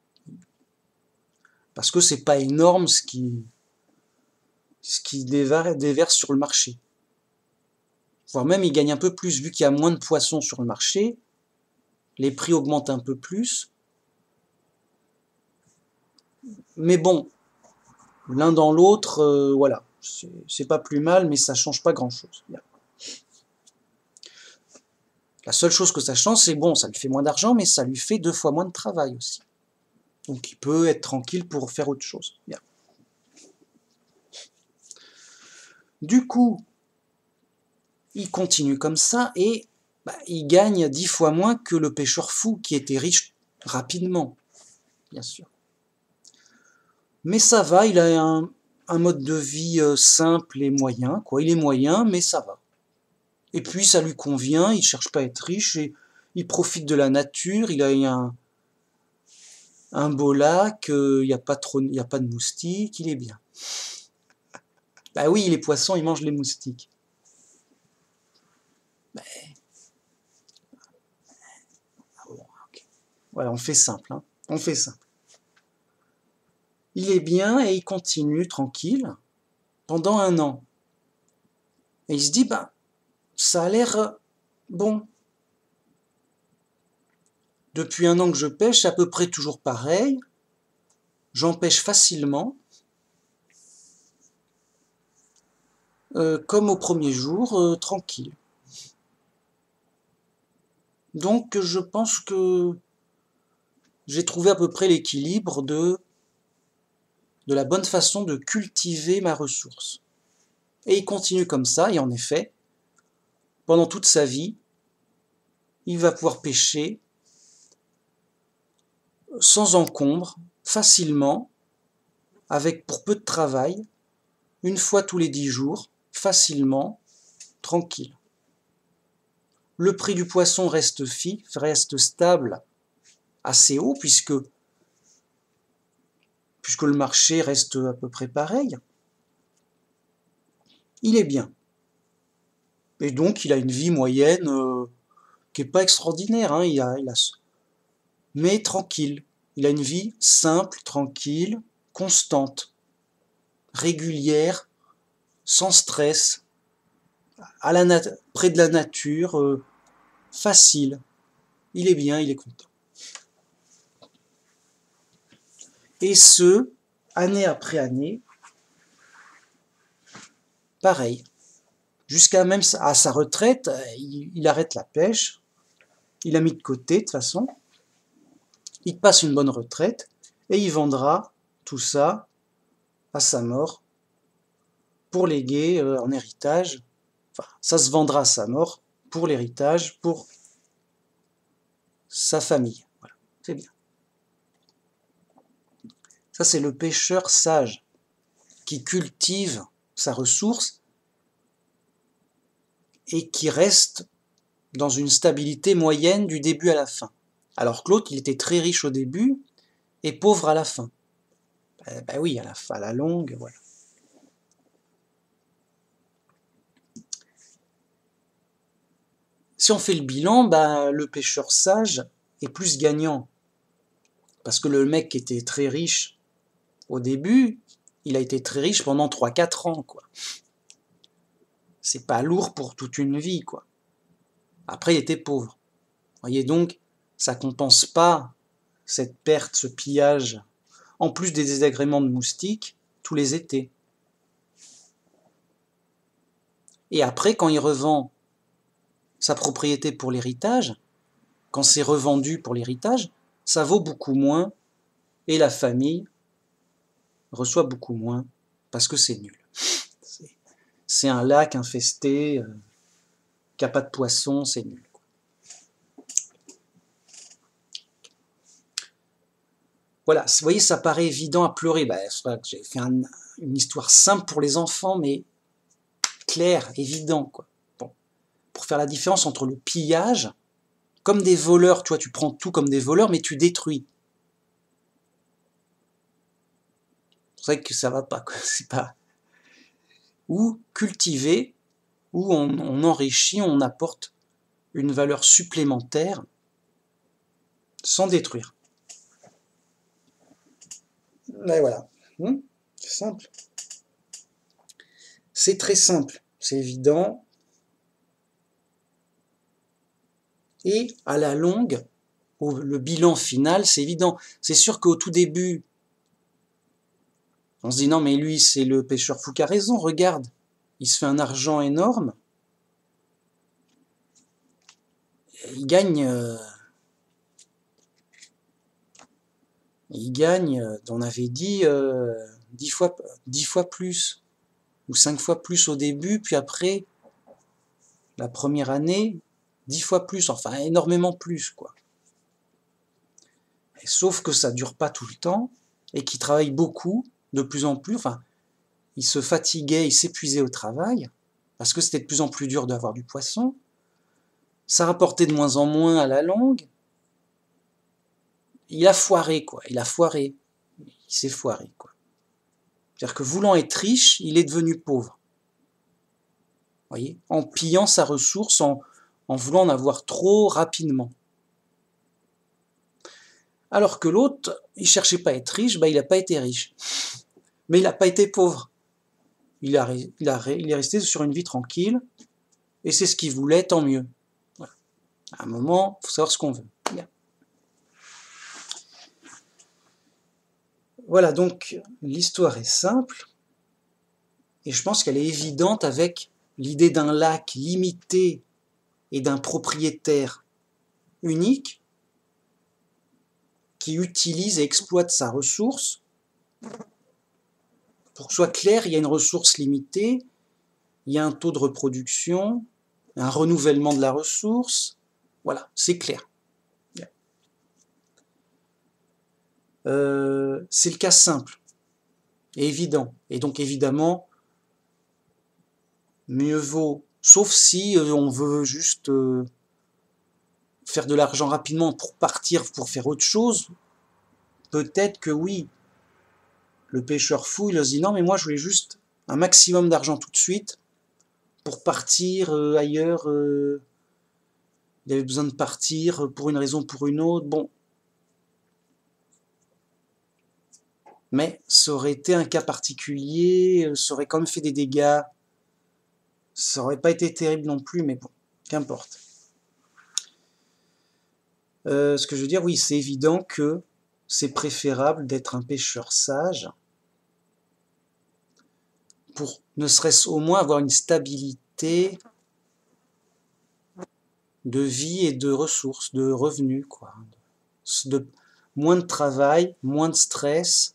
Parce que c'est pas énorme ce qui, ce qui déverse sur le marché. Voire même il gagne un peu plus, vu qu'il y a moins de poissons sur le marché, les prix augmentent un peu plus. Mais bon, l'un dans l'autre, euh, voilà, c'est pas plus mal, mais ça change pas grand-chose. La seule chose que ça change, c'est bon, ça lui fait moins d'argent, mais ça lui fait deux fois moins de travail aussi. Donc il peut être tranquille pour faire autre chose. Bien. Du coup, il continue comme ça et bah, il gagne dix fois moins que le pêcheur fou qui était riche rapidement, bien sûr. Mais ça va, il a un, un mode de vie simple et moyen, quoi. Il est moyen, mais ça va. Et puis ça lui convient, il ne cherche pas à être riche, et il profite de la nature, il a un, un beau lac, il n'y a pas trop, il n'y a pas de moustiques, il est bien. Bah oui, les poissons, ils mangent les moustiques. Mais... Ah bon, okay. Voilà, on fait simple, hein. On fait simple. Il est bien et il continue tranquille pendant un an. Et il se dit, bah, ça a l'air bon. Depuis un an que je pêche, à peu près toujours pareil. J'en pêche facilement. Euh, comme au premier jour, euh, tranquille. Donc je pense que j'ai trouvé à peu près l'équilibre de, de la bonne façon de cultiver ma ressource. Et il continue comme ça, et en effet, pendant toute sa vie, il va pouvoir pêcher sans encombre, facilement, avec pour peu de travail, une fois tous les dix jours, facilement, tranquille. Le prix du poisson reste fixe, reste stable, assez haut, puisque, puisque le marché reste à peu près pareil, il est bien. Et donc, il a une vie moyenne euh, qui n'est pas extraordinaire, hein, il a, il a, mais tranquille. Il a une vie simple, tranquille, constante, régulière, sans stress, à la près de la nature, euh, facile. Il est bien, il est content. Et ce, année après année, pareil. Jusqu'à même à sa retraite, il, il arrête la pêche. Il a mis de côté, de toute façon. Il passe une bonne retraite et il vendra tout ça à sa mort pour léguer euh, en héritage. Enfin, ça se vendra à sa mort pour l'héritage, pour sa famille. Voilà, c'est bien. Ça, c'est le pêcheur sage qui cultive sa ressource et qui reste dans une stabilité moyenne du début à la fin. Alors que l'autre, il était très riche au début et pauvre à la fin. Ben, ben oui, à la fin, à la longue, voilà. Si on fait le bilan, ben, le pêcheur sage est plus gagnant. Parce que le mec qui était très riche au début, il a été très riche pendant trois quatre ans, quoi. C'est pas lourd pour toute une vie, quoi. Après, il était pauvre. Vous voyez donc, ça compense pas cette perte, ce pillage, en plus des désagréments de moustiques, tous les étés. Et après, quand il revend sa propriété pour l'héritage, quand c'est revendu pour l'héritage, ça vaut beaucoup moins et la famille reçoit beaucoup moins parce que c'est nul. C'est un lac infesté, euh, qui n'a pas de poissons, c'est nul. Voilà, vous voyez, ça paraît évident à pleurer. Ben, j'ai fait un, une histoire simple pour les enfants, mais claire, évident, quoi. Bon. Pour faire la différence entre le pillage, comme des voleurs, toi, tu prends tout comme des voleurs, mais tu détruis. C'est vrai que ça va pas, quoi. C'est pas. Ou cultiver, où on, on enrichit, on apporte une valeur supplémentaire sans détruire. Et voilà. Hum, c'est simple. C'est très simple, c'est évident. Et à la longue, le bilan final, c'est évident. C'est sûr qu'au tout début, on se dit non mais lui c'est le pêcheur fou qui a raison, regarde, il se fait un argent énorme, il gagne, euh, il gagne, on avait dit euh, dix fois, dix fois plus, ou cinq fois plus au début, puis après, la première année, dix fois plus, enfin énormément plus, quoi. Et sauf que ça dure pas tout le temps, et qu'il travaille beaucoup, de plus en plus, enfin, il se fatiguait, il s'épuisait au travail, parce que c'était de plus en plus dur d'avoir du poisson, ça rapportait de moins en moins à la longue, il a foiré, quoi, il a foiré, il s'est foiré, quoi. C'est-à-dire que voulant être riche, il est devenu pauvre. Vous voyez, en pillant sa ressource, en, en voulant en avoir trop rapidement. Alors que l'autre, il cherchait pas à être riche, bah il n'a pas été riche. Mais il n'a pas été pauvre. Il, a, il, a, il est resté sur une vie tranquille, et c'est ce qu'il voulait, tant mieux. Voilà. À un moment, il faut savoir ce qu'on veut. Bien. Voilà, donc l'histoire est simple, et je pense qu'elle est évidente avec l'idée d'un lac limité et d'un propriétaire unique qui utilise et exploite sa ressource. Pour que ce soit clair, il y a une ressource limitée, il y a un taux de reproduction, un renouvellement de la ressource. Voilà, c'est clair. Euh, c'est le cas simple et évident. Et donc évidemment, mieux vaut, sauf si euh, on veut juste euh, faire de l'argent rapidement pour partir, pour faire autre chose, peut-être que oui. le pêcheur fou, il se dit non mais moi je voulais juste un maximum d'argent tout de suite pour partir euh, ailleurs. Euh, il avait besoin de partir pour une raison ou pour une autre. Bon. Mais ça aurait été un cas particulier, ça aurait quand même fait des dégâts. Ça aurait pas été terrible non plus, mais bon, qu'importe. Euh, ce que je veux dire, oui, c'est évident que c'est préférable d'être un pêcheur sage pour ne serait-ce au moins avoir une stabilité de vie et de ressources, de revenus, quoi. De, moins de travail, moins de stress.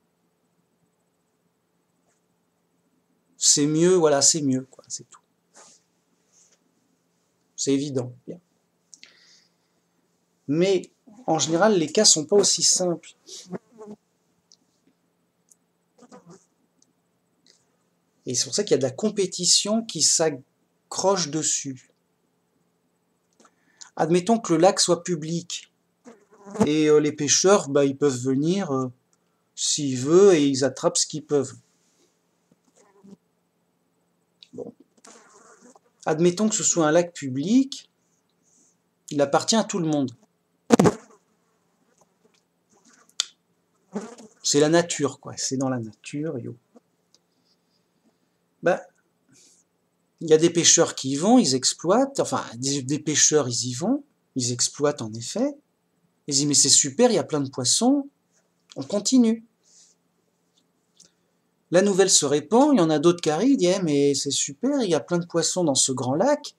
C'est mieux, voilà, c'est mieux, quoi, c'est tout. C'est évident. Bien. Mais en général, les cas sont pas aussi simples. Et c'est pour ça qu'il y a de la compétition qui s'accroche dessus. Admettons que le lac soit public. Et euh, les pêcheurs, bah, ils peuvent venir euh, s'ils veulent et ils attrapent ce qu'ils peuvent. Bon. Admettons que ce soit un lac public, il appartient à tout le monde. C'est la nature, quoi. C'est dans la nature, yo. Bah, il y a des pêcheurs qui y vont, ils exploitent. Enfin, des, des pêcheurs, ils y vont, ils exploitent en effet. Ils disent mais c'est super, il y a plein de poissons, on continue. La nouvelle se répand, il y en a d'autres qui arrivent, ils disent eh, mais c'est super, il y a plein de poissons dans ce grand lac.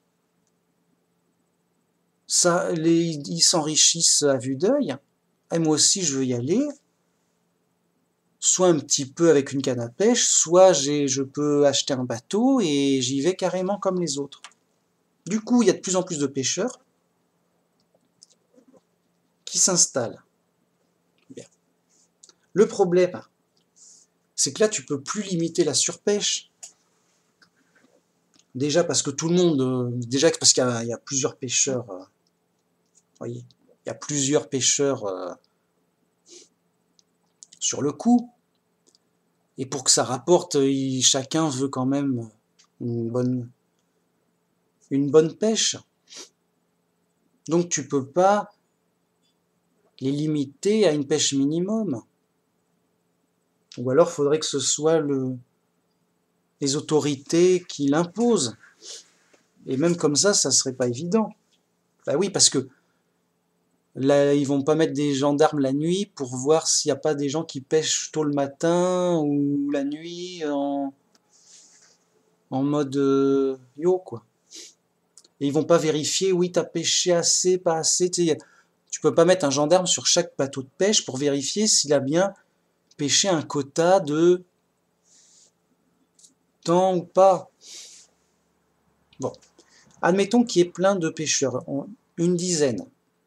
Ça, les, ils s'enrichissent à vue d'œil. Et moi aussi, je veux y aller. Soit un petit peu avec une canne à pêche, soit j'ai, je peux acheter un bateau et j'y vais carrément comme les autres. Du coup, il y a de plus en plus de pêcheurs qui s'installent. Bien. Le problème, c'est que là, tu peux plus limiter la surpêche. Déjà parce que tout le monde, déjà parce qu'il y a, il y a plusieurs pêcheurs, euh, voyez, il y a plusieurs pêcheurs euh, sur le coup. Et pour que ça rapporte, il, chacun veut quand même une bonne, une bonne pêche. Donc tu peux pas les limiter à une pêche minimum. Ou alors il faudrait que ce soit le, les autorités qui l'imposent. Et même comme ça, ça serait pas évident. Bah oui, parce que là, ils vont pas mettre des gendarmes la nuit pour voir s'il n'y a pas des gens qui pêchent tôt le matin ou la nuit en, en mode euh, yo, quoi. Et ils vont pas vérifier, oui, t'as pêché assez, pas assez. Tu sais, tu peux pas mettre un gendarme sur chaque bateau de pêche pour vérifier s'il a bien pêché un quota de temps ou pas. Bon, admettons qu'il y ait plein de pêcheurs, une dizaine.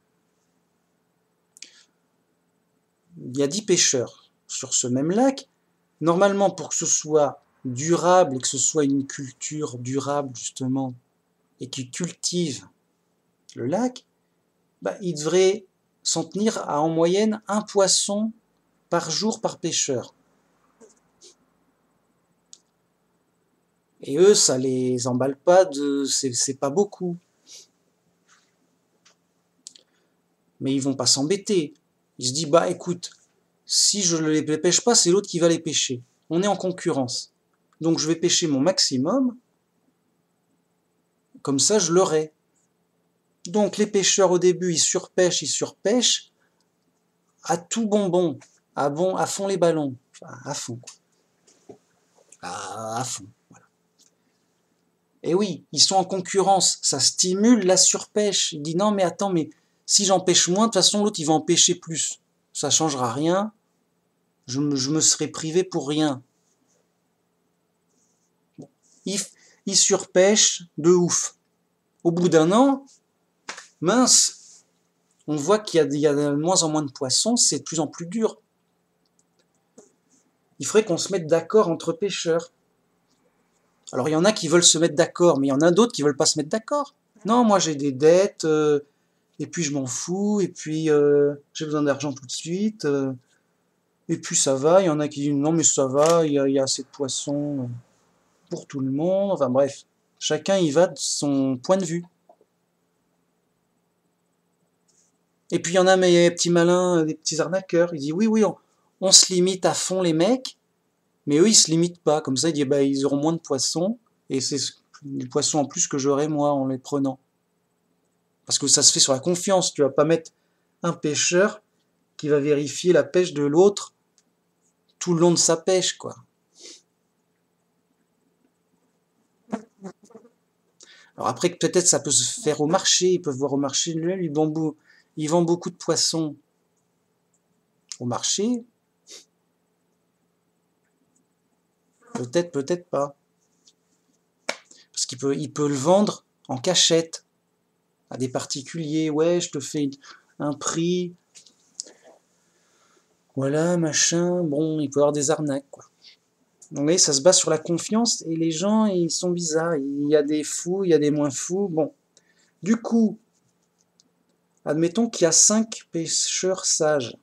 Il y a dix pêcheurs sur ce même lac. Normalement, pour que ce soit durable et que ce soit une culture durable, justement, et qui cultive le lac, bah, il devrait s'en tenir à en moyenne un poisson par jour par pêcheur. Et eux, ça les emballe pas, de, c'est, c'est pas beaucoup. Mais ils vont pas s'embêter. Ils se disent, bah écoute, si je ne les pêche pas, c'est l'autre qui va les pêcher. On est en concurrence. Donc je vais pêcher mon maximum, comme ça je l'aurai. Donc les pêcheurs au début, ils surpêchent, ils surpêchent, à tout bonbon, à, bon, à fond les ballons, enfin à fond. Quoi. À, à fond, voilà. Et oui, ils sont en concurrence, ça stimule la surpêche. Il dit non mais attends, mais si j'en pêche moins, de toute façon l'autre il va en pêcher plus. Ça changera rien, je me, je me serai privé pour rien. Bon. Ils, ils surpêchent de ouf. Au bout d'un an, mince, on voit qu'il y a, il y a de moins en moins de poissons, c'est de plus en plus dur. Il faudrait qu'on se mette d'accord entre pêcheurs. Alors il y en a qui veulent se mettre d'accord, mais il y en a d'autres qui veulent pas se mettre d'accord. Non, moi j'ai des dettes, euh, et puis je m'en fous, et puis euh, j'ai besoin d'argent tout de suite. Euh, Et puis ça va, il y en a qui disent non mais ça va, il y a, il y a assez de poissons pour tout le monde. Enfin bref, chacun y va de son point de vue. Et puis il y en a mes petits malins, des petits arnaqueurs, ils disent oui oui, on, on se limite à fond les mecs, mais eux ils se limitent pas. Comme ça ils disent bah ils auront moins de poissons, et c'est du poisson en plus que j'aurai moi en les prenant. Parce que ça se fait sur la confiance, tu vas pas mettre un pêcheur qui va vérifier la pêche de l'autre tout le long de sa pêche, quoi. Alors après, peut-être ça peut se faire au marché, ils peuvent voir au marché, ils vendent, ils vendent beaucoup de poissons au marché. Peut-être, peut-être pas. Parce qu'il peut, il peut le vendre en cachette à des particuliers. Ouais, je te fais un prix. Voilà, machin. Bon, il peut y avoir des arnaques, quoi. Donc, ça se base sur la confiance et les gens, ils sont bizarres. Il y a des fous, il y a des moins fous. Bon. Du coup, admettons qu'il y a cinq pêcheurs sages.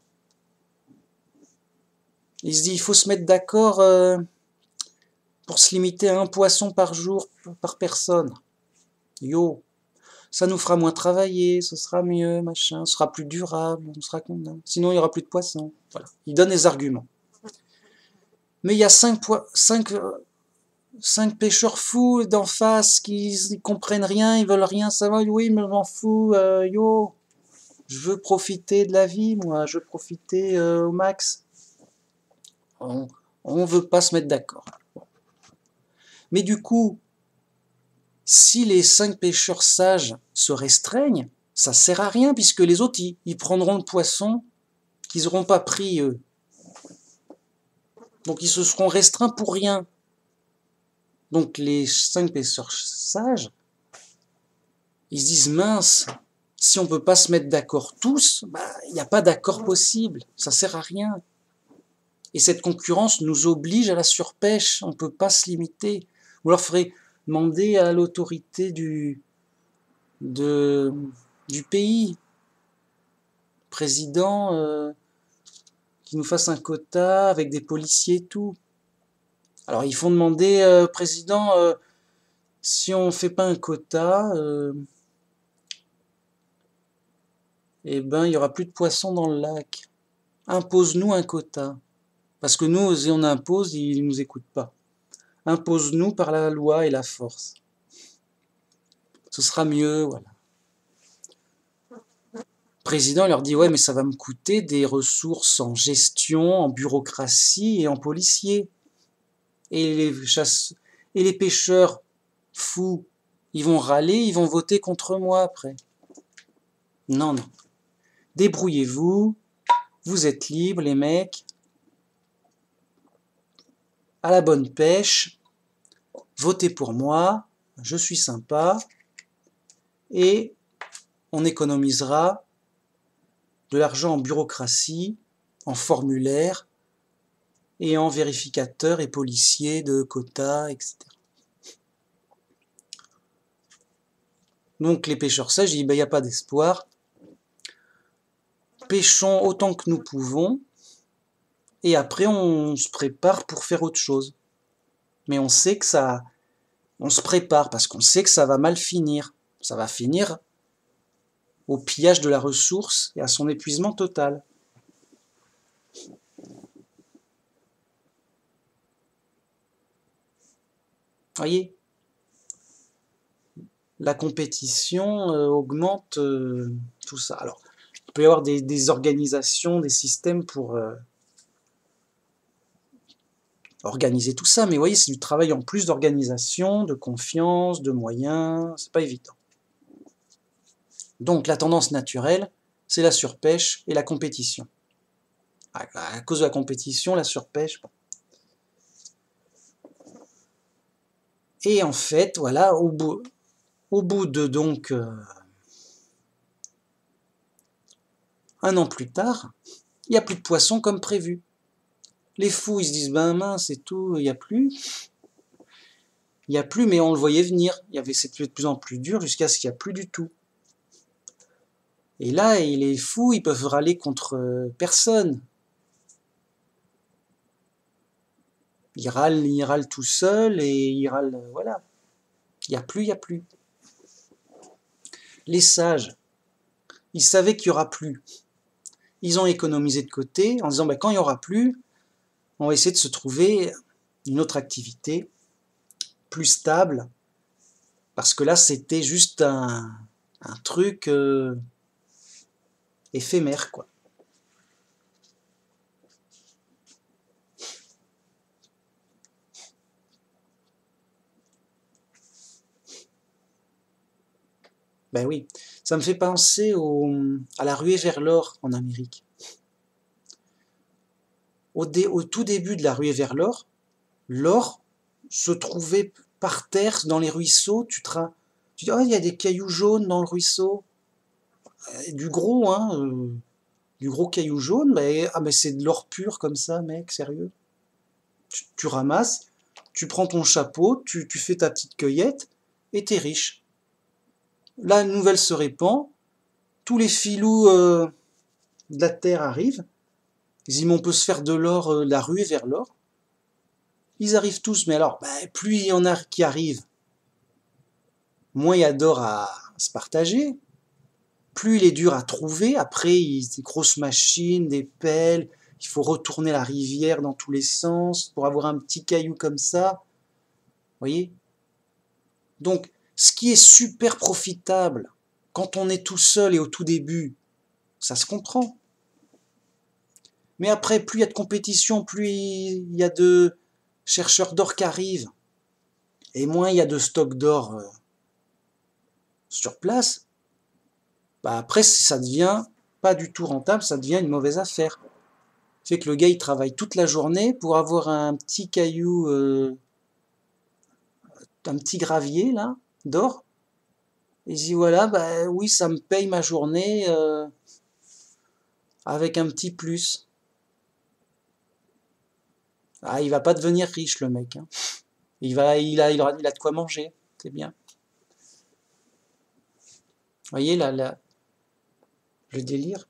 Il se dit, il faut se mettre d'accord euh, pour se limiter à un poisson par jour, par personne. Yo, ça nous fera moins travailler, ce sera mieux, machin, ce sera plus durable, on sera content. Sinon, il n'y aura plus de poissons. Voilà. Il donne les arguments. Mais il y a cinq, cinq, cinq pêcheurs fous d'en face qui ne comprennent rien, ils veulent rien savoir. Oui, mais je m'en fous, euh, yo, je veux profiter de la vie, moi, je veux profiter euh, au max. On ne veut pas se mettre d'accord. Mais du coup, si les cinq pêcheurs sages se restreignent, ça sert à rien, puisque les autres, ils, ils prendront le poisson qu'ils n'auront pas pris, eux. Donc ils se seront restreints pour rien. Donc les cinq pêcheurs sages, ils se disent, mince, si on ne peut pas se mettre d'accord tous, bah, il n'y a pas d'accord possible, ça ne sert à rien. Et cette concurrence nous oblige à la surpêche, on ne peut pas se limiter. Ou alors il faudrait demander à l'autorité du, de, du pays, président, euh, qui nous fasse un quota avec des policiers et tout. Alors ils font demander, euh, président, euh, si on ne fait pas un quota, euh, eh ben il n'y aura plus de poissons dans le lac. Impose-nous un quota. Parce que nous, si on impose, ils ne nous écoutent pas. Impose-nous par la loi et la force. Ce sera mieux, voilà. Le président leur dit, ouais, mais ça va me coûter des ressources en gestion, en bureaucratie et en policiers. Et les, chasse... et les pêcheurs fous, ils vont râler, ils vont voter contre moi après. Non, non. Débrouillez-vous, vous êtes libres, les mecs. À la bonne pêche, votez pour moi, je suis sympa, et on économisera de l'argent en bureaucratie, en formulaire, et en vérificateurs et policiers de quotas, et cetera. Donc les pêcheurs sages disent, ben, il n'y a pas d'espoir, pêchons autant que nous pouvons, et après on se prépare pour faire autre chose. Mais on sait que ça... On se prépare parce qu'on sait que ça va mal finir. Ça va finir au pillage de la ressource et à son épuisement total. Voyez, la compétition euh, augmente euh, tout ça. Alors, il peut y avoir des, des organisations, des systèmes pour euh, organiser tout ça, mais vous voyez, c'est du travail en plus d'organisation, de confiance, de moyens, c'est pas évident. Donc la tendance naturelle, c'est la surpêche et la compétition. À, à cause de la compétition, la surpêche, bon. Et en fait, voilà, au bout, au bout de donc euh, un an plus tard, il n'y a plus de poissons comme prévu. Les fous, ils se disent, ben mince, c'est tout, il n'y a plus. Il n'y a plus, mais on le voyait venir. Il y avait, c'était de plus en plus dur jusqu'à ce qu'il n'y a plus du tout. Et là, les fous, ils peuvent râler contre personne. Il râle, il râle tout seul et il râle, voilà. Il n'y a plus, il n'y a plus. Les sages, ils savaient qu'il n'y aura plus. Ils ont économisé de côté en disant, ben, quand il n'y aura plus, on va essayer de se trouver une autre activité plus stable, parce que là, c'était juste un, un truc euh, éphémère, quoi. Ben oui, ça me fait penser au, à la ruée vers l'or en Amérique. Au, dé, au tout début de la ruée vers l'or, l'or se trouvait par terre dans les ruisseaux. Tu, te, tu dis, oh, il y a des cailloux jaunes dans le ruisseau. Et du gros, hein, euh, du gros caillou jaune. Ben, ah, ben c'est de l'or pur comme ça, mec, sérieux. Tu, tu ramasses, tu prends ton chapeau, tu, tu fais ta petite cueillette et t'es riche. La nouvelle se répand, tous les filous euh, de la terre arrivent. Ils disent, on peut se faire de l'or, euh, la ruée vers l'or. Ils arrivent tous, mais alors, bah, plus il y en a qui arrivent, moins il y a d'or à se partager, plus il est dur à trouver. Après, il, des grosses machines, des pelles, il faut retourner la rivière dans tous les sens pour avoir un petit caillou comme ça. Vous voyez? Donc, ce qui est super profitable quand on est tout seul et au tout début, ça se comprend. Mais après, plus il y a de compétition, plus il y a de chercheurs d'or qui arrivent, et moins il y a de stock d'or euh, sur place, bah après ça devient pas du tout rentable, ça devient une mauvaise affaire. Fait que le gars il travaille toute la journée pour avoir un petit caillou, euh, un petit gravier là, d'or. Et il dit voilà, bah oui, ça me paye ma journée euh, avec un petit plus. Ah, il va pas devenir riche le mec. Hein. Il va, il a, il aura, il a de quoi manger, c'est bien. Vous voyez là, là, le délire.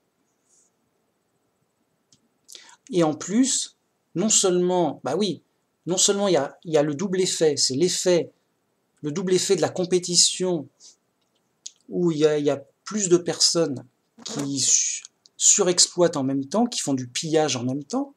Et en plus, non seulement, bah oui, non seulement il y a, il y a le double effet, c'est l'effet, le double effet de la compétition où il y a, il y a plus de personnes qui surexploitent en même temps, qui font du pillage en même temps.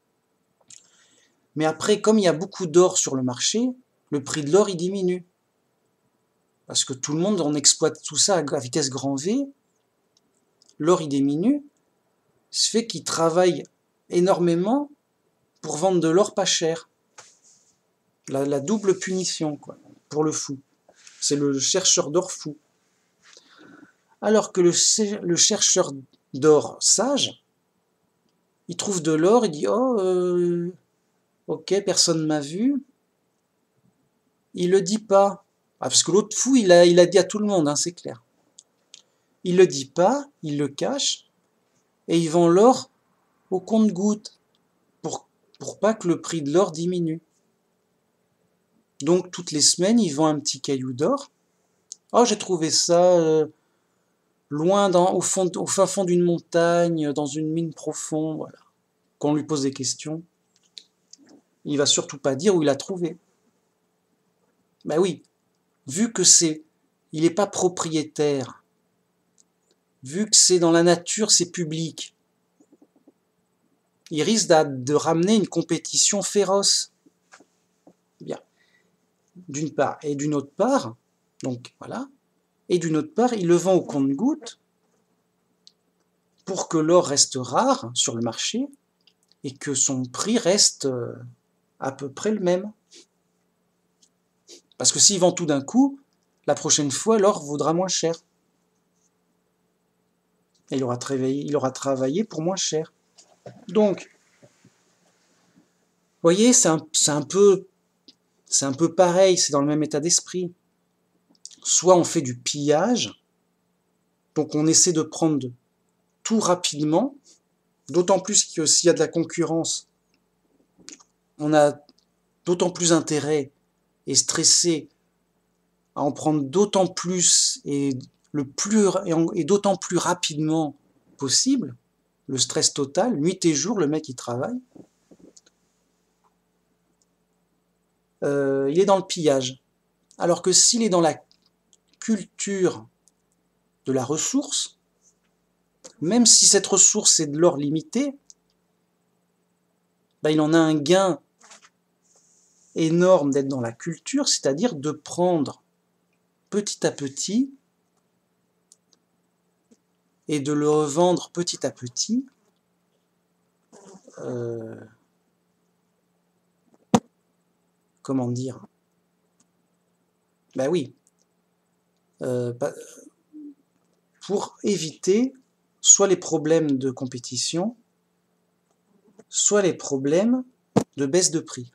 Mais après, comme il y a beaucoup d'or sur le marché, le prix de l'or il diminue. Parce que tout le monde en exploite tout ça à vitesse grand V, l'or il diminue, ce fait qu'ils travaillent énormément pour vendre de l'or pas cher. La, la double punition, quoi, pour le fou. C'est le chercheur d'or fou. Alors que le, le chercheur d'or sage, il trouve de l'or, il dit « Oh, euh, ok, personne m'a vu. » Il le dit pas. Ah, parce que l'autre fou, il a, il a dit à tout le monde, hein, c'est clair. Il le dit pas, il le cache, et il vend l'or au compte-gouttes, pour, pour pas que le prix de l'or diminue. Donc, toutes les semaines, il vend un petit caillou d'or. Oh, j'ai trouvé ça euh, loin, dans, au, fond, au fin fond d'une montagne, dans une mine profonde. Voilà. Quand on lui pose des questions, il va surtout pas dire où il a trouvé. Ben oui, vu que c'est, il n'est pas propriétaire, vu que c'est dans la nature, c'est public, il risque de ramener une compétition féroce. Bien. D'une part. Et d'une autre part, donc voilà, et d'une autre part, il le vend au compte-gouttes pour que l'or reste rare sur le marché et que son prix reste à peu près le même. Parce que s'il vend tout d'un coup, la prochaine fois, l'or vaudra moins cher. Et il aura travaillé, il aura travaillé pour moins cher. Donc, vous voyez, c'est un, c'est un peu, c'est un peu pareil, c'est dans le même état d'esprit. Soit on fait du pillage, donc on essaie de prendre tout rapidement, d'autant plus que s'il y a de la concurrence, on a d'autant plus intérêt et stressé à en prendre d'autant plus et le plus et d'autant plus rapidement possible, le stress total, nuit et jour, le mec il travaille. euh, il est dans le pillage. Alors que s'il est dans la culture de la ressource, même si cette ressource est de l'or limité, ben, il en a un gain énorme d'être dans la culture, c'est-à-dire de prendre petit à petit et de le revendre petit à petit euh, comment dire, ben oui, euh, pour éviter soit les problèmes de compétition, soit les problèmes de baisse de prix.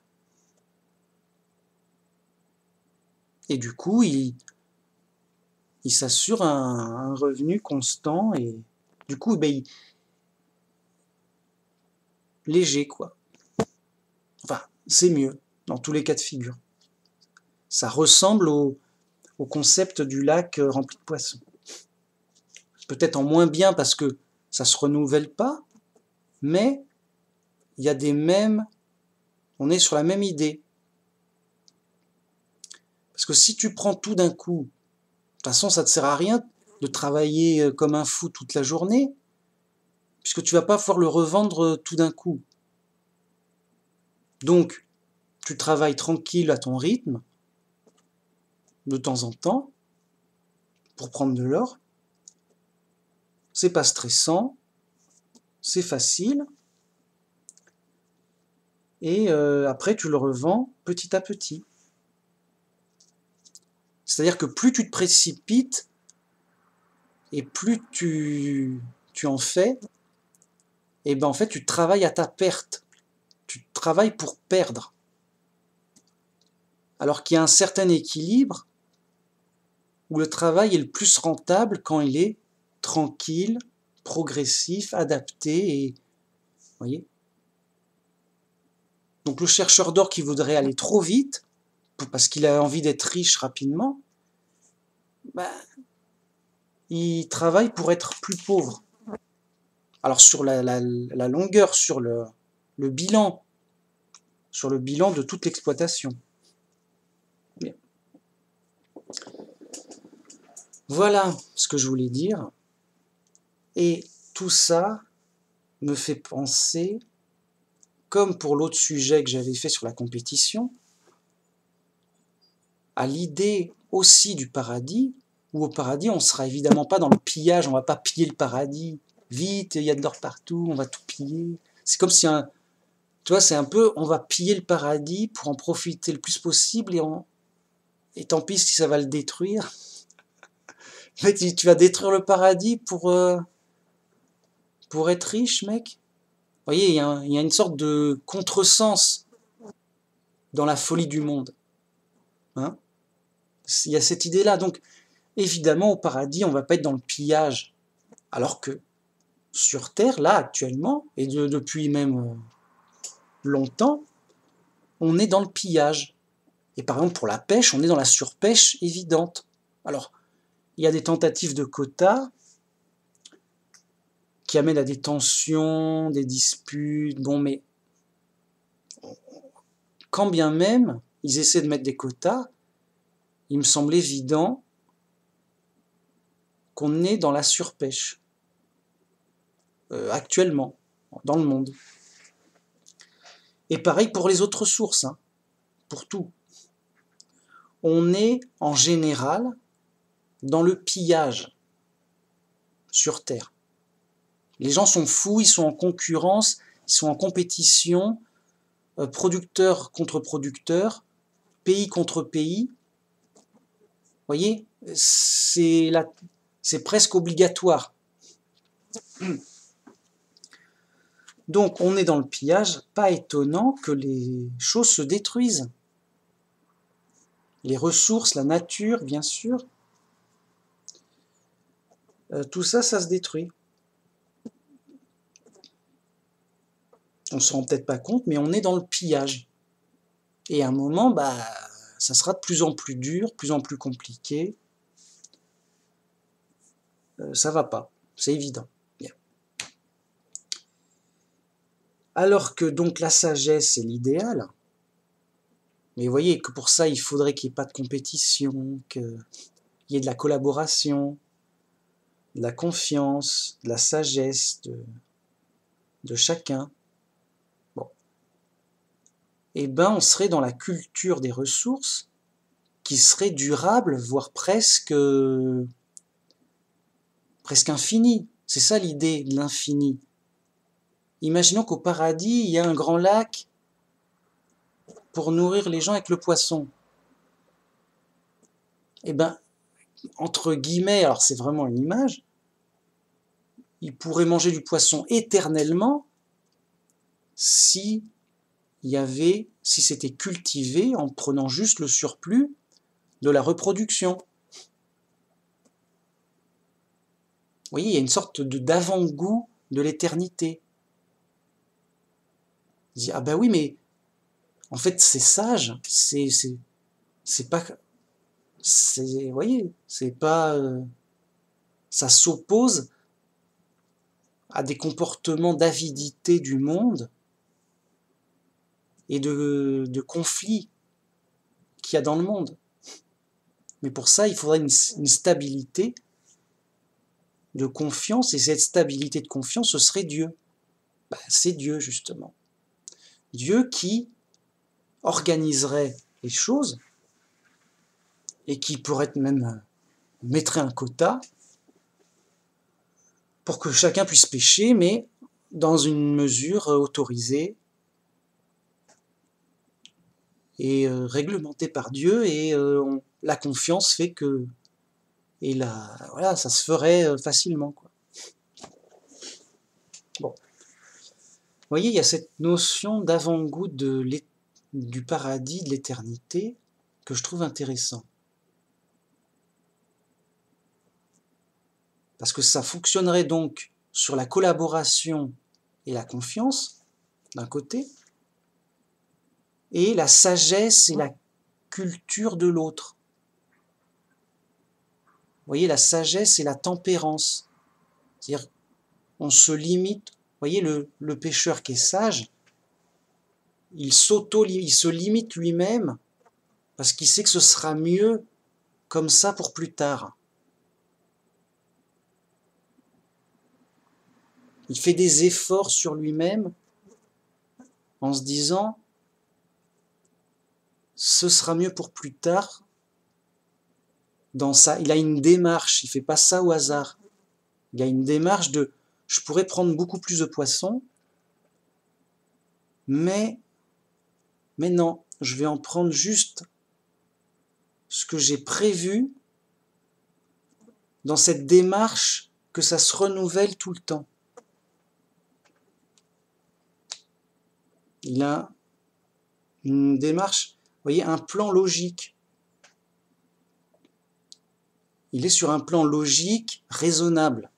Et du coup, il, il s'assure un, un revenu constant et du coup, ben, il, léger, quoi. Enfin, c'est mieux dans tous les cas de figure. Ça ressemble au, au concept du lac rempli de poissons. Peut-être en moins bien parce que ça se renouvelle pas, mais il y a des mêmes, on est sur la même idée. Parce que si tu prends tout d'un coup, de toute façon ça ne te sert à rien de travailler comme un fou toute la journée, puisque tu vas pas pouvoir le revendre tout d'un coup. Donc, tu travailles tranquille à ton rythme, de temps en temps, pour prendre de l'or. C'est pas stressant, c'est facile, et euh, après tu le revends petit à petit. C'est-à-dire que plus tu te précipites, et plus tu, tu en fais, et ben en fait tu travailles à ta perte. Tu travailles pour perdre. Alors qu'il y a un certain équilibre où le travail est le plus rentable quand il est tranquille, progressif, adapté et, vous voyez. Donc le chercheur d'or qui voudrait aller trop vite parce qu'il a envie d'être riche rapidement, ben, il travaille pour être plus pauvre. Alors sur la, la, la longueur, sur le, le bilan, sur le bilan de toute l'exploitation. Bien. Voilà ce que je voulais dire. Et tout ça me fait penser, comme pour l'autre sujet que j'avais fait sur la compétition, à l'idée aussi du paradis, où au paradis, on ne sera évidemment pas dans le pillage, on ne va pas piller le paradis. Vite, il y a de l'or partout, on va tout piller. C'est comme si, un, tu vois, c'est un peu, on va piller le paradis pour en profiter le plus possible et, on, et tant pis si ça va le détruire. En fait, tu vas détruire le paradis pour, euh, pour être riche, mec. Vous voyez, il y, a, il y a une sorte de contresens dans la folie du monde. Hein, il y a cette idée-là. Donc, évidemment, au paradis, on ne va pas être dans le pillage. Alors que sur Terre, là, actuellement, et de, depuis même euh, longtemps, on est dans le pillage. Et par exemple, pour la pêche, on est dans la surpêche évidente. Alors, il y a des tentatives de quotas qui amènent à des tensions, des disputes. Bon, mais quand bien même ils essaient de mettre des quotas, il me semble évident qu'on est dans la surpêche euh, actuellement, dans le monde. Et pareil pour les autres sources, hein, pour tout. On est en général dans le pillage sur Terre. Les gens sont fous, ils sont en concurrence, ils sont en compétition, euh, producteurs contre producteurs, pays contre pays. Vous voyez, c'est la, c'est presque obligatoire. Donc on est dans le pillage, pas étonnant que les choses se détruisent. Les ressources, la nature, bien sûr, euh, tout ça, ça se détruit. On ne se rend peut-être pas compte, mais on est dans le pillage. Et à un moment, bah, ça sera de plus en plus dur, de plus en plus compliqué. Euh, ça va pas, c'est évident. Bien. Alors que donc la sagesse, c'est l'idéal, Mais vous voyez que pour ça, il faudrait qu'il n'y ait pas de compétition, qu'il y ait de la collaboration, de la confiance, de la sagesse de, de chacun. Bon. Eh ben, on serait dans la culture des ressources qui serait durable, voire presque, presque infinie. C'est ça l'idée de l'infini. Imaginons qu'au paradis, il y a un grand lac pour nourrir les gens avec le poisson. Eh ben, entre guillemets, alors c'est vraiment une image, ils pourraient manger du poisson éternellement si il y avait, si c'était cultivé en prenant juste le surplus de la reproduction. Vous voyez, il y a une sorte de d'avant-goût de l'éternité. Ah ben oui, mais en fait c'est sage, c'est c'est c'est pas, c'est, vous voyez, c'est pas, euh, ça s'oppose à des comportements d'avidité du monde et de, de conflits qu'il y a dans le monde. Mais pour ça, il faudrait une, une stabilité de confiance, et cette stabilité de confiance, ce serait Dieu. Ben, c'est Dieu, justement. Dieu qui organiserait les choses et qui pourrait même mettrait un quota pour que chacun puisse pécher, mais dans une mesure autorisée et euh, réglementée par Dieu, et euh, on, la confiance fait que, et la, voilà, ça se ferait euh, facilement, quoi. Bon. Vous voyez, il y a cette notion d'avant-goût de du paradis, de l'éternité, que je trouve intéressant. Parce que ça fonctionnerait donc sur la collaboration et la confiance, d'un côté, et la sagesse et la culture de l'autre. Vous voyez, la sagesse et la tempérance. C'est-à-dire, on se limite. Vous voyez, le, le pécheur qui est sage, il s'auto, il se limite lui-même parce qu'il sait que ce sera mieux comme ça pour plus tard. Il fait des efforts sur lui-même en se disant ce sera mieux pour plus tard. Dans ça, il a une démarche, il ne fait pas ça au hasard. Il a une démarche de je pourrais prendre beaucoup plus de poissons, mais, mais non, je vais en prendre juste ce que j'ai prévu dans cette démarche que ça se renouvelle tout le temps. Il a une démarche, vous voyez, un plan logique. Il est sur un plan logique, raisonnable,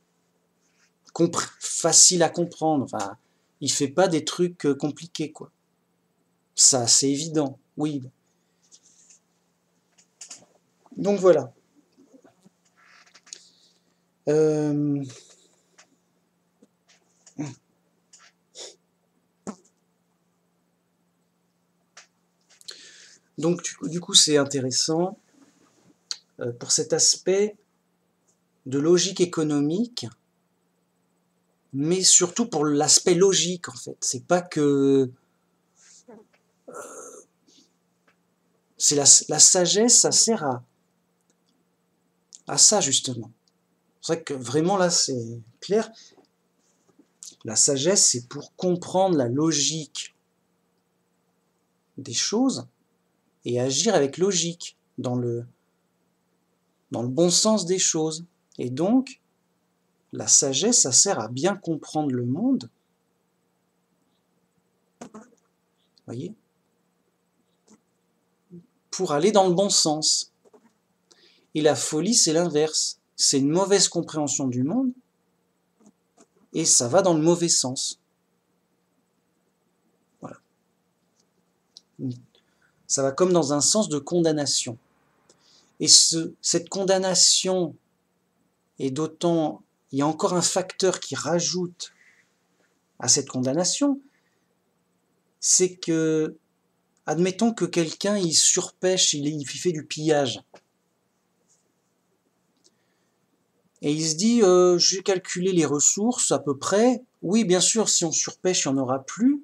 facile à comprendre. Enfin, il ne fait pas des trucs compliqués, quoi. Ça, c'est évident, oui. Donc voilà. Euh... Donc du coup, c'est intéressant euh, pour cet aspect de logique économique, mais surtout pour l'aspect logique, en fait. C'est pas que... Euh, c'est la, la sagesse, ça sert à, à ça, justement. C'est vrai que vraiment, là, c'est clair. La sagesse, c'est pour comprendre la logique des choses et agir avec logique, dans le, dans le bon sens des choses. Et donc, la sagesse, ça sert à bien comprendre le monde. Vous voyez ? Pour aller dans le bon sens. Et la folie, c'est l'inverse. C'est une mauvaise compréhension du monde, et ça va dans le mauvais sens. Voilà. Ça va comme dans un sens de condamnation. Et ce, cette condamnation est d'autant... Il y a encore un facteur qui rajoute à cette condamnation, c'est que admettons que quelqu'un il surpêche, il, il fait du pillage. Et il se dit, euh, j'ai calculé les ressources à peu près. Oui, bien sûr, si on surpêche, il n'y en aura plus.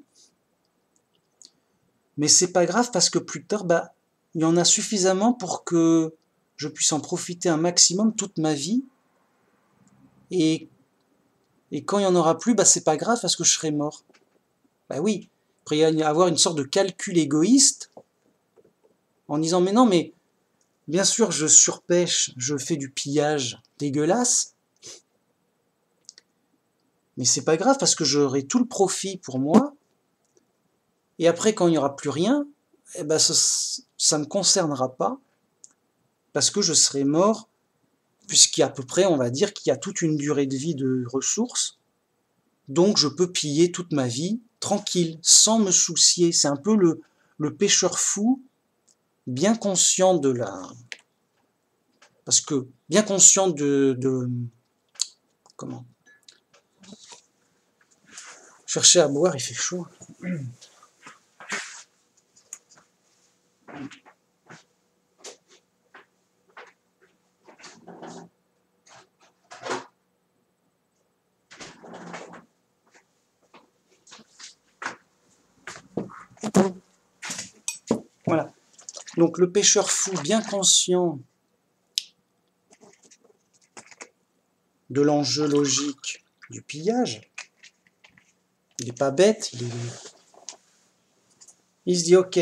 Mais c'est pas grave parce que plus tard, bah, il y en a suffisamment pour que je puisse en profiter un maximum toute ma vie. Et, et quand il n'y en aura plus, bah, c'est pas grave parce que je serai mort. Bah oui, après il y a avoir une sorte de calcul égoïste en disant, mais non, mais bien sûr, je surpêche, je fais du pillage dégueulasse. Mais c'est pas grave parce que j'aurai tout le profit pour moi. Et après, quand il n'y aura plus rien, eh ben, ça ne me concernera pas parce que je serai mort, puisqu'il y a à peu près, on va dire, qu'il y a toute une durée de vie de ressources. Donc, je peux piller toute ma vie tranquille, sans me soucier. C'est un peu le, le pêcheur fou, bien conscient de la... Parce que, bien conscient de... de comment chercher à boire, il fait chaud. Voilà. Donc le pêcheur fou, bien conscient de l'enjeu logique du pillage, il n'est pas bête, il, est... il se dit ok,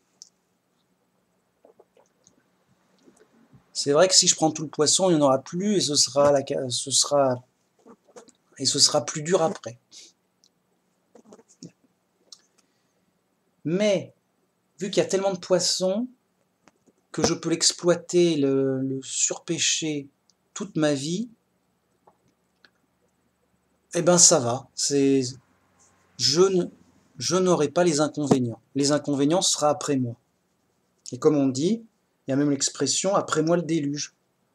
c'est vrai que si je prends tout le poisson, il n'y en aura plus et ce sera, la... ce sera... et ce sera plus dur après. Mais vu qu'il y a tellement de poissons que je peux l'exploiter, le, le surpêcher toute ma vie, eh ben ça va. C'est, je ne, je n'aurai pas les inconvénients. Les inconvénients sera après moi. Et comme on dit, il y a même l'expression après moi le déluge.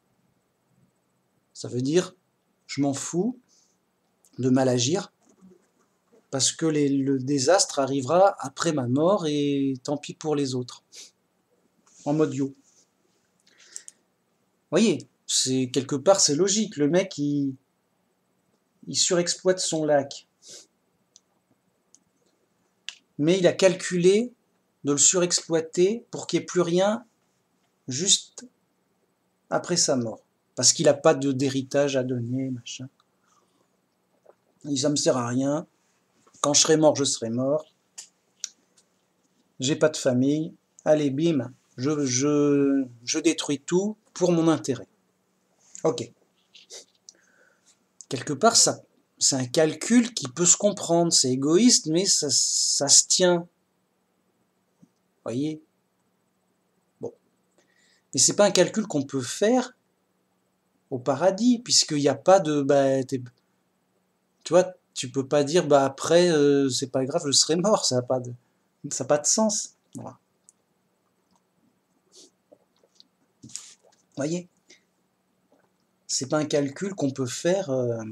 Ça veut dire je m'en fous de mal agir parce que les, le désastre arrivera après ma mort et tant pis pour les autres. En mode yo. Vous voyez, c'est quelque part c'est logique. Le mec il, il surexploite son lac. Mais il a calculé de le surexploiter pour qu'il n'y ait plus rien juste après sa mort. Parce qu'il n'a pas de, d'héritage à donner, machin. Il ça me sert à rien. Quand je serai mort, je serai mort. J'ai pas de famille. Allez, bim, je, je, je détruis tout pour mon intérêt. Ok. Quelque part, ça, c'est un calcul qui peut se comprendre. C'est égoïste, mais ça, ça se tient. Vous voyez ? Bon. Mais c'est pas un calcul qu'on peut faire au paradis, puisqu'il n'y a pas de... Bah, tu vois, tu peux pas dire, bah après, euh, c'est pas grave, je serai mort, ça n'a pas de, ça n'a pas de sens. Voilà. Vous voyez, c'est pas un calcul qu'on peut faire... Euh...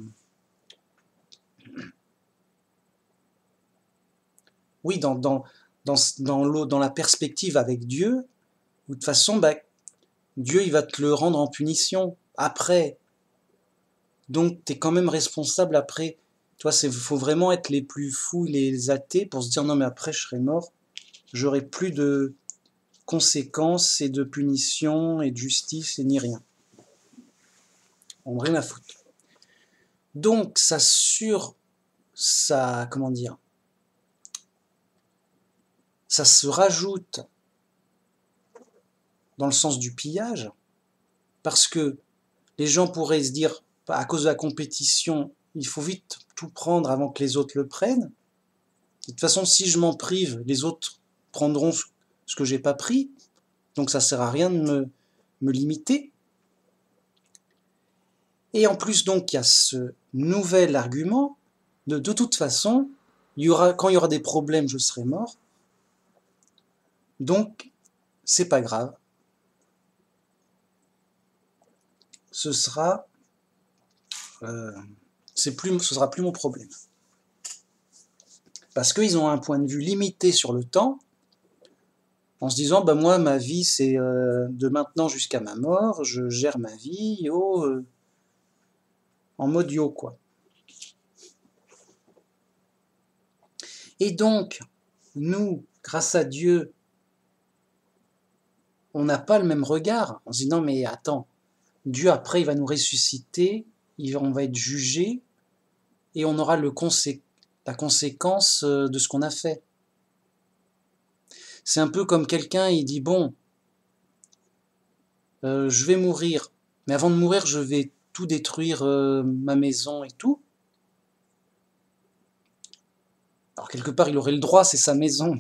Oui, dans, dans, dans, dans, l'eau, dans la perspective avec Dieu, où de toute façon, bah, Dieu, il va te le rendre en punition après. Donc, tu es quand même responsable après. Toi, il faut vraiment être les plus fous, les athées, pour se dire, non, mais après, je serai mort. J'aurai plus de conséquences et de punitions et de justice et ni rien. On n'a rien à foutre. Donc, ça sur... ça... comment dire ça se rajoute dans le sens du pillage, parce que les gens pourraient se dire, à cause de la compétition, il faut vite tout prendre avant que les autres le prennent. De toute façon, si je m'en prive, les autres prendront ce que j'ai pas pris, donc ça sert à rien de me, me limiter. Et en plus, donc, il y a ce nouvel argument de, de toute façon, il y aura, quand il y aura des problèmes, je serai mort. Donc, c'est pas grave. Ce sera, euh, c'est plus, ce sera plus mon problème. Parce qu'ils ont un point de vue limité sur le temps, en se disant, bah moi, ma vie, c'est euh, de maintenant jusqu'à ma mort, je gère ma vie, yo, euh, en mode yo, quoi. Et donc, nous, grâce à Dieu, on n'a pas le même regard. On se dit, non, mais attends, Dieu, après, il va nous ressusciter, il va, on va être jugé, et on aura le consé la conséquence de ce qu'on a fait. C'est un peu comme quelqu'un, il dit, bon, euh, je vais mourir, mais avant de mourir, je vais tout détruire, euh, ma maison et tout. Alors quelque part, il aurait le droit, c'est sa maison.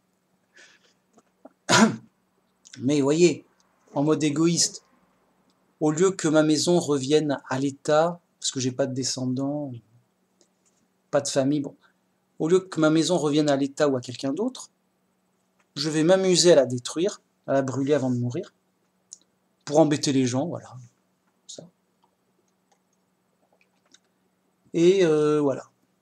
Mais voyez, en mode égoïste, au lieu que ma maison revienne à l'état, parce que j'ai pas de descendants, pas de famille, bon, au lieu que ma maison revienne à l'état ou à quelqu'un d'autre, je vais m'amuser à la détruire, à la brûler avant de mourir, pour embêter les gens, voilà. Ça. Et euh, voilà.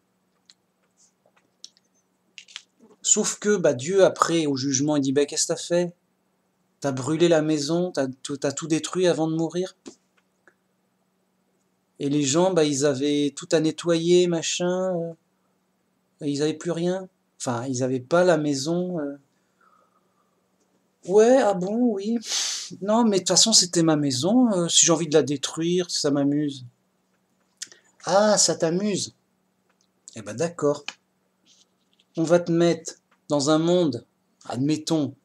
Sauf que bah, Dieu, après, au jugement, il dit, bah, qu'est-ce que t'as fait? T'as brûlé la maison, t'as tout, t'as tout détruit avant de mourir? Et les gens, bah, ils avaient tout à nettoyer, machin, euh, ils avaient plus rien. Enfin, ils avaient pas la maison. Euh... Ouais, ah bon, oui. Non, mais de toute façon, c'était ma maison. Euh, si j'ai envie de la détruire, si ça m'amuse. Ah, ça t'amuse? Eh ben d'accord. On va te mettre dans un monde, admettons,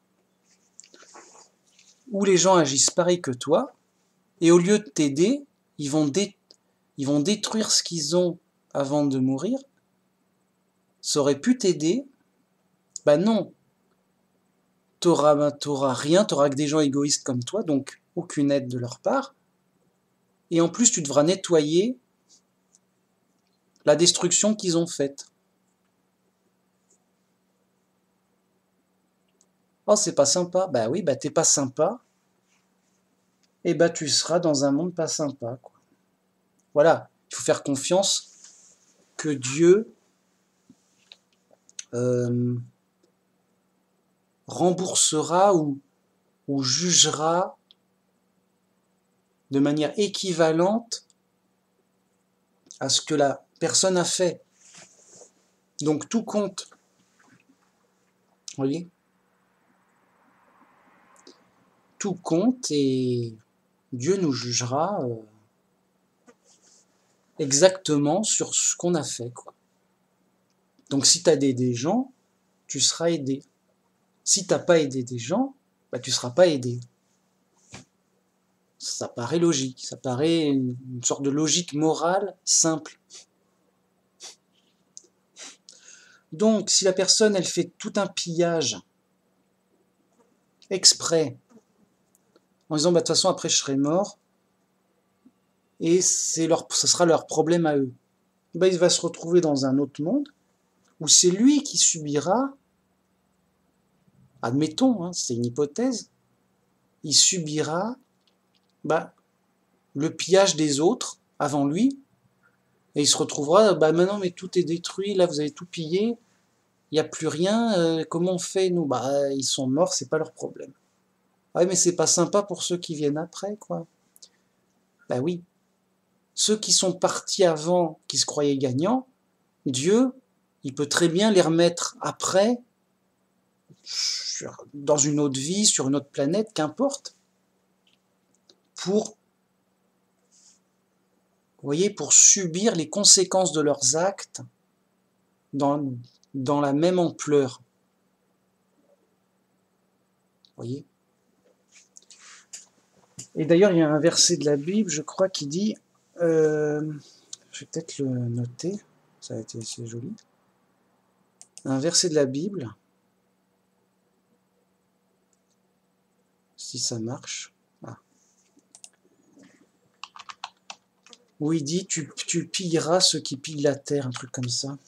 où les gens agissent pareil que toi, et au lieu de t'aider, ils vont, dé ils vont détruire ce qu'ils ont avant de mourir. Ça aurait pu t'aider. Bah non. T'auras, t'auras rien, t'auras que des gens égoïstes comme toi, donc aucune aide de leur part. Et en plus, tu devras nettoyer la destruction qu'ils ont faite. Oh, c'est pas sympa. Bah oui, bah t'es pas sympa. Et bah tu seras dans un monde pas sympa, quoi. Voilà, il faut faire confiance que Dieu euh, remboursera ou, ou jugera de manière équivalente à ce que la personne a fait. Donc tout compte. Vous voyez ? Tout compte et Dieu nous jugera euh, exactement sur ce qu'on a fait, quoi. Donc si tu as aidé des gens, tu seras aidé. Si tu n'as pas aidé des gens, bah, tu ne seras pas aidé. Ça paraît logique, ça paraît une, une sorte de logique morale simple. Donc si la personne, elle fait tout un pillage exprès, en disant bah, de toute façon après je serai mort, et c'est leur, ce sera leur problème à eux, bah, il va se retrouver dans un autre monde, où c'est lui qui subira, admettons, hein, c'est une hypothèse, il subira bah, le pillage des autres avant lui, et il se retrouvera, bah maintenant mais tout est détruit, là vous avez tout pillé, il n'y a plus rien, euh, comment on fait nous? Bah ils sont morts, c'est pas leur problème. Ah oui, mais c'est pas sympa pour ceux qui viennent après, quoi. Bah oui. Ceux qui sont partis avant, qui se croyaient gagnants, Dieu, il peut très bien les remettre après, sur, dans une autre vie, sur une autre planète, qu'importe, pour, vous voyez, pour subir les conséquences de leurs actes dans, dans la même ampleur. Vous voyez ? Et d'ailleurs, il y a un verset de la Bible, je crois, qui dit, euh, je vais peut-être le noter, ça a été assez joli, un verset de la Bible, si ça marche, ah. Où il dit, tu, tu pilleras ceux qui pillent la terre, un truc comme ça.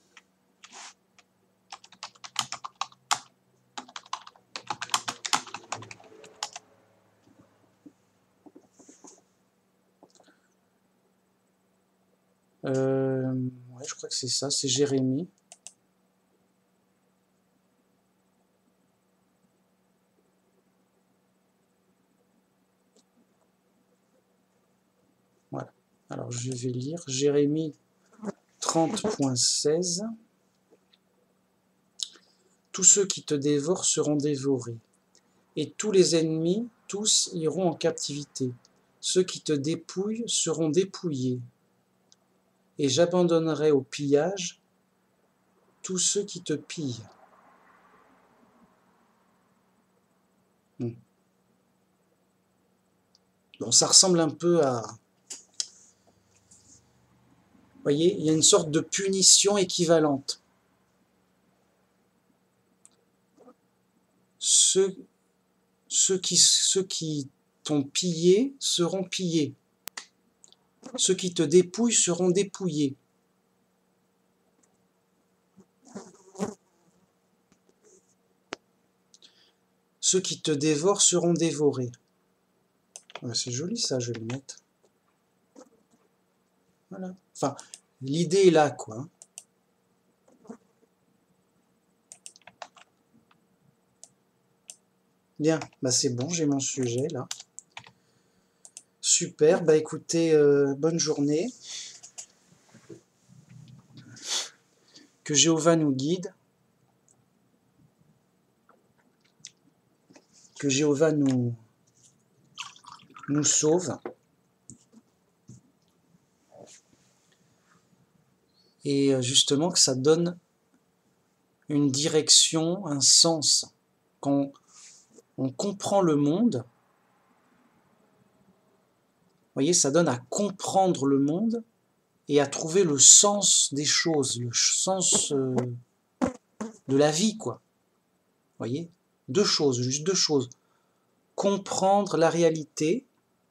Euh, ouais, je crois que c'est ça, c'est Jérémie. Alors je vais lire Jérémie trente point seize. Tous ceux qui te dévorent seront dévorés, et tous les ennemis, tous iront en captivité. Ceux qui te dépouillent seront dépouillés, et j'abandonnerai au pillage tous ceux qui te pillent. Hmm. Bon, ça ressemble un peu à... Vous voyez, il y a une sorte de punition équivalente. Ceux, ceux qui, ceux qui t'ont pillé seront pillés. Ceux qui te dépouillent seront dépouillés. Ceux qui te dévorent seront dévorés. Ouais, c'est joli ça, je vais le mettre. Voilà. Enfin, l'idée est là, quoi. Bien, bah c'est bon, j'ai mon sujet là. Super, bah écoutez, euh, bonne journée. Que Jéhovah nous guide. Que Jéhovah nous, nous sauve. Et justement que ça donne une direction, un sens. Quand on comprend le monde, vous voyez, ça donne à comprendre le monde et à trouver le sens des choses, le sens euh, de la vie, quoi. Vous voyez, deux choses, juste deux choses. Comprendre la réalité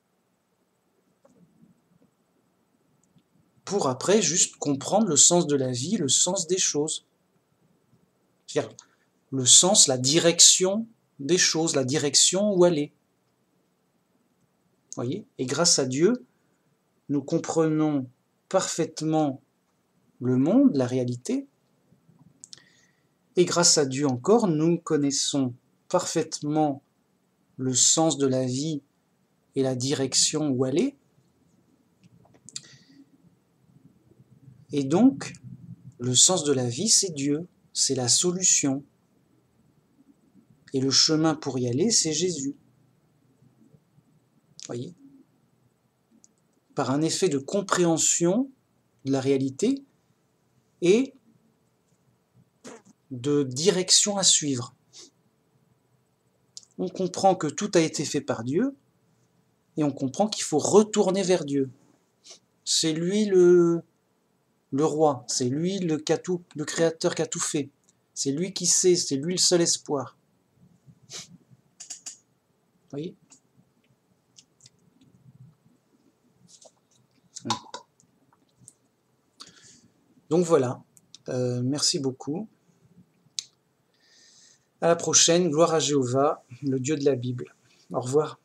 pour après juste comprendre le sens de la vie, le sens des choses. C'est-à-dire le sens, la direction des choses, la direction où aller. Vous voyez ? Et grâce à Dieu, nous comprenons parfaitement le monde, la réalité. Et grâce à Dieu encore, nous connaissons parfaitement le sens de la vie et la direction où aller. Et donc, le sens de la vie, c'est Dieu, c'est la solution. Et le chemin pour y aller, c'est Jésus. Voyez ? Par un effet de compréhension de la réalité et de direction à suivre. On comprend que tout a été fait par Dieu et on comprend qu'il faut retourner vers Dieu. C'est lui le, le roi, c'est lui le, qui a tout, le créateur qui a tout fait. C'est lui qui sait, c'est lui le seul espoir. Vous voyez ? Donc voilà, euh, merci beaucoup. À la prochaine, gloire à Jéhovah, le Dieu de la Bible. Au revoir.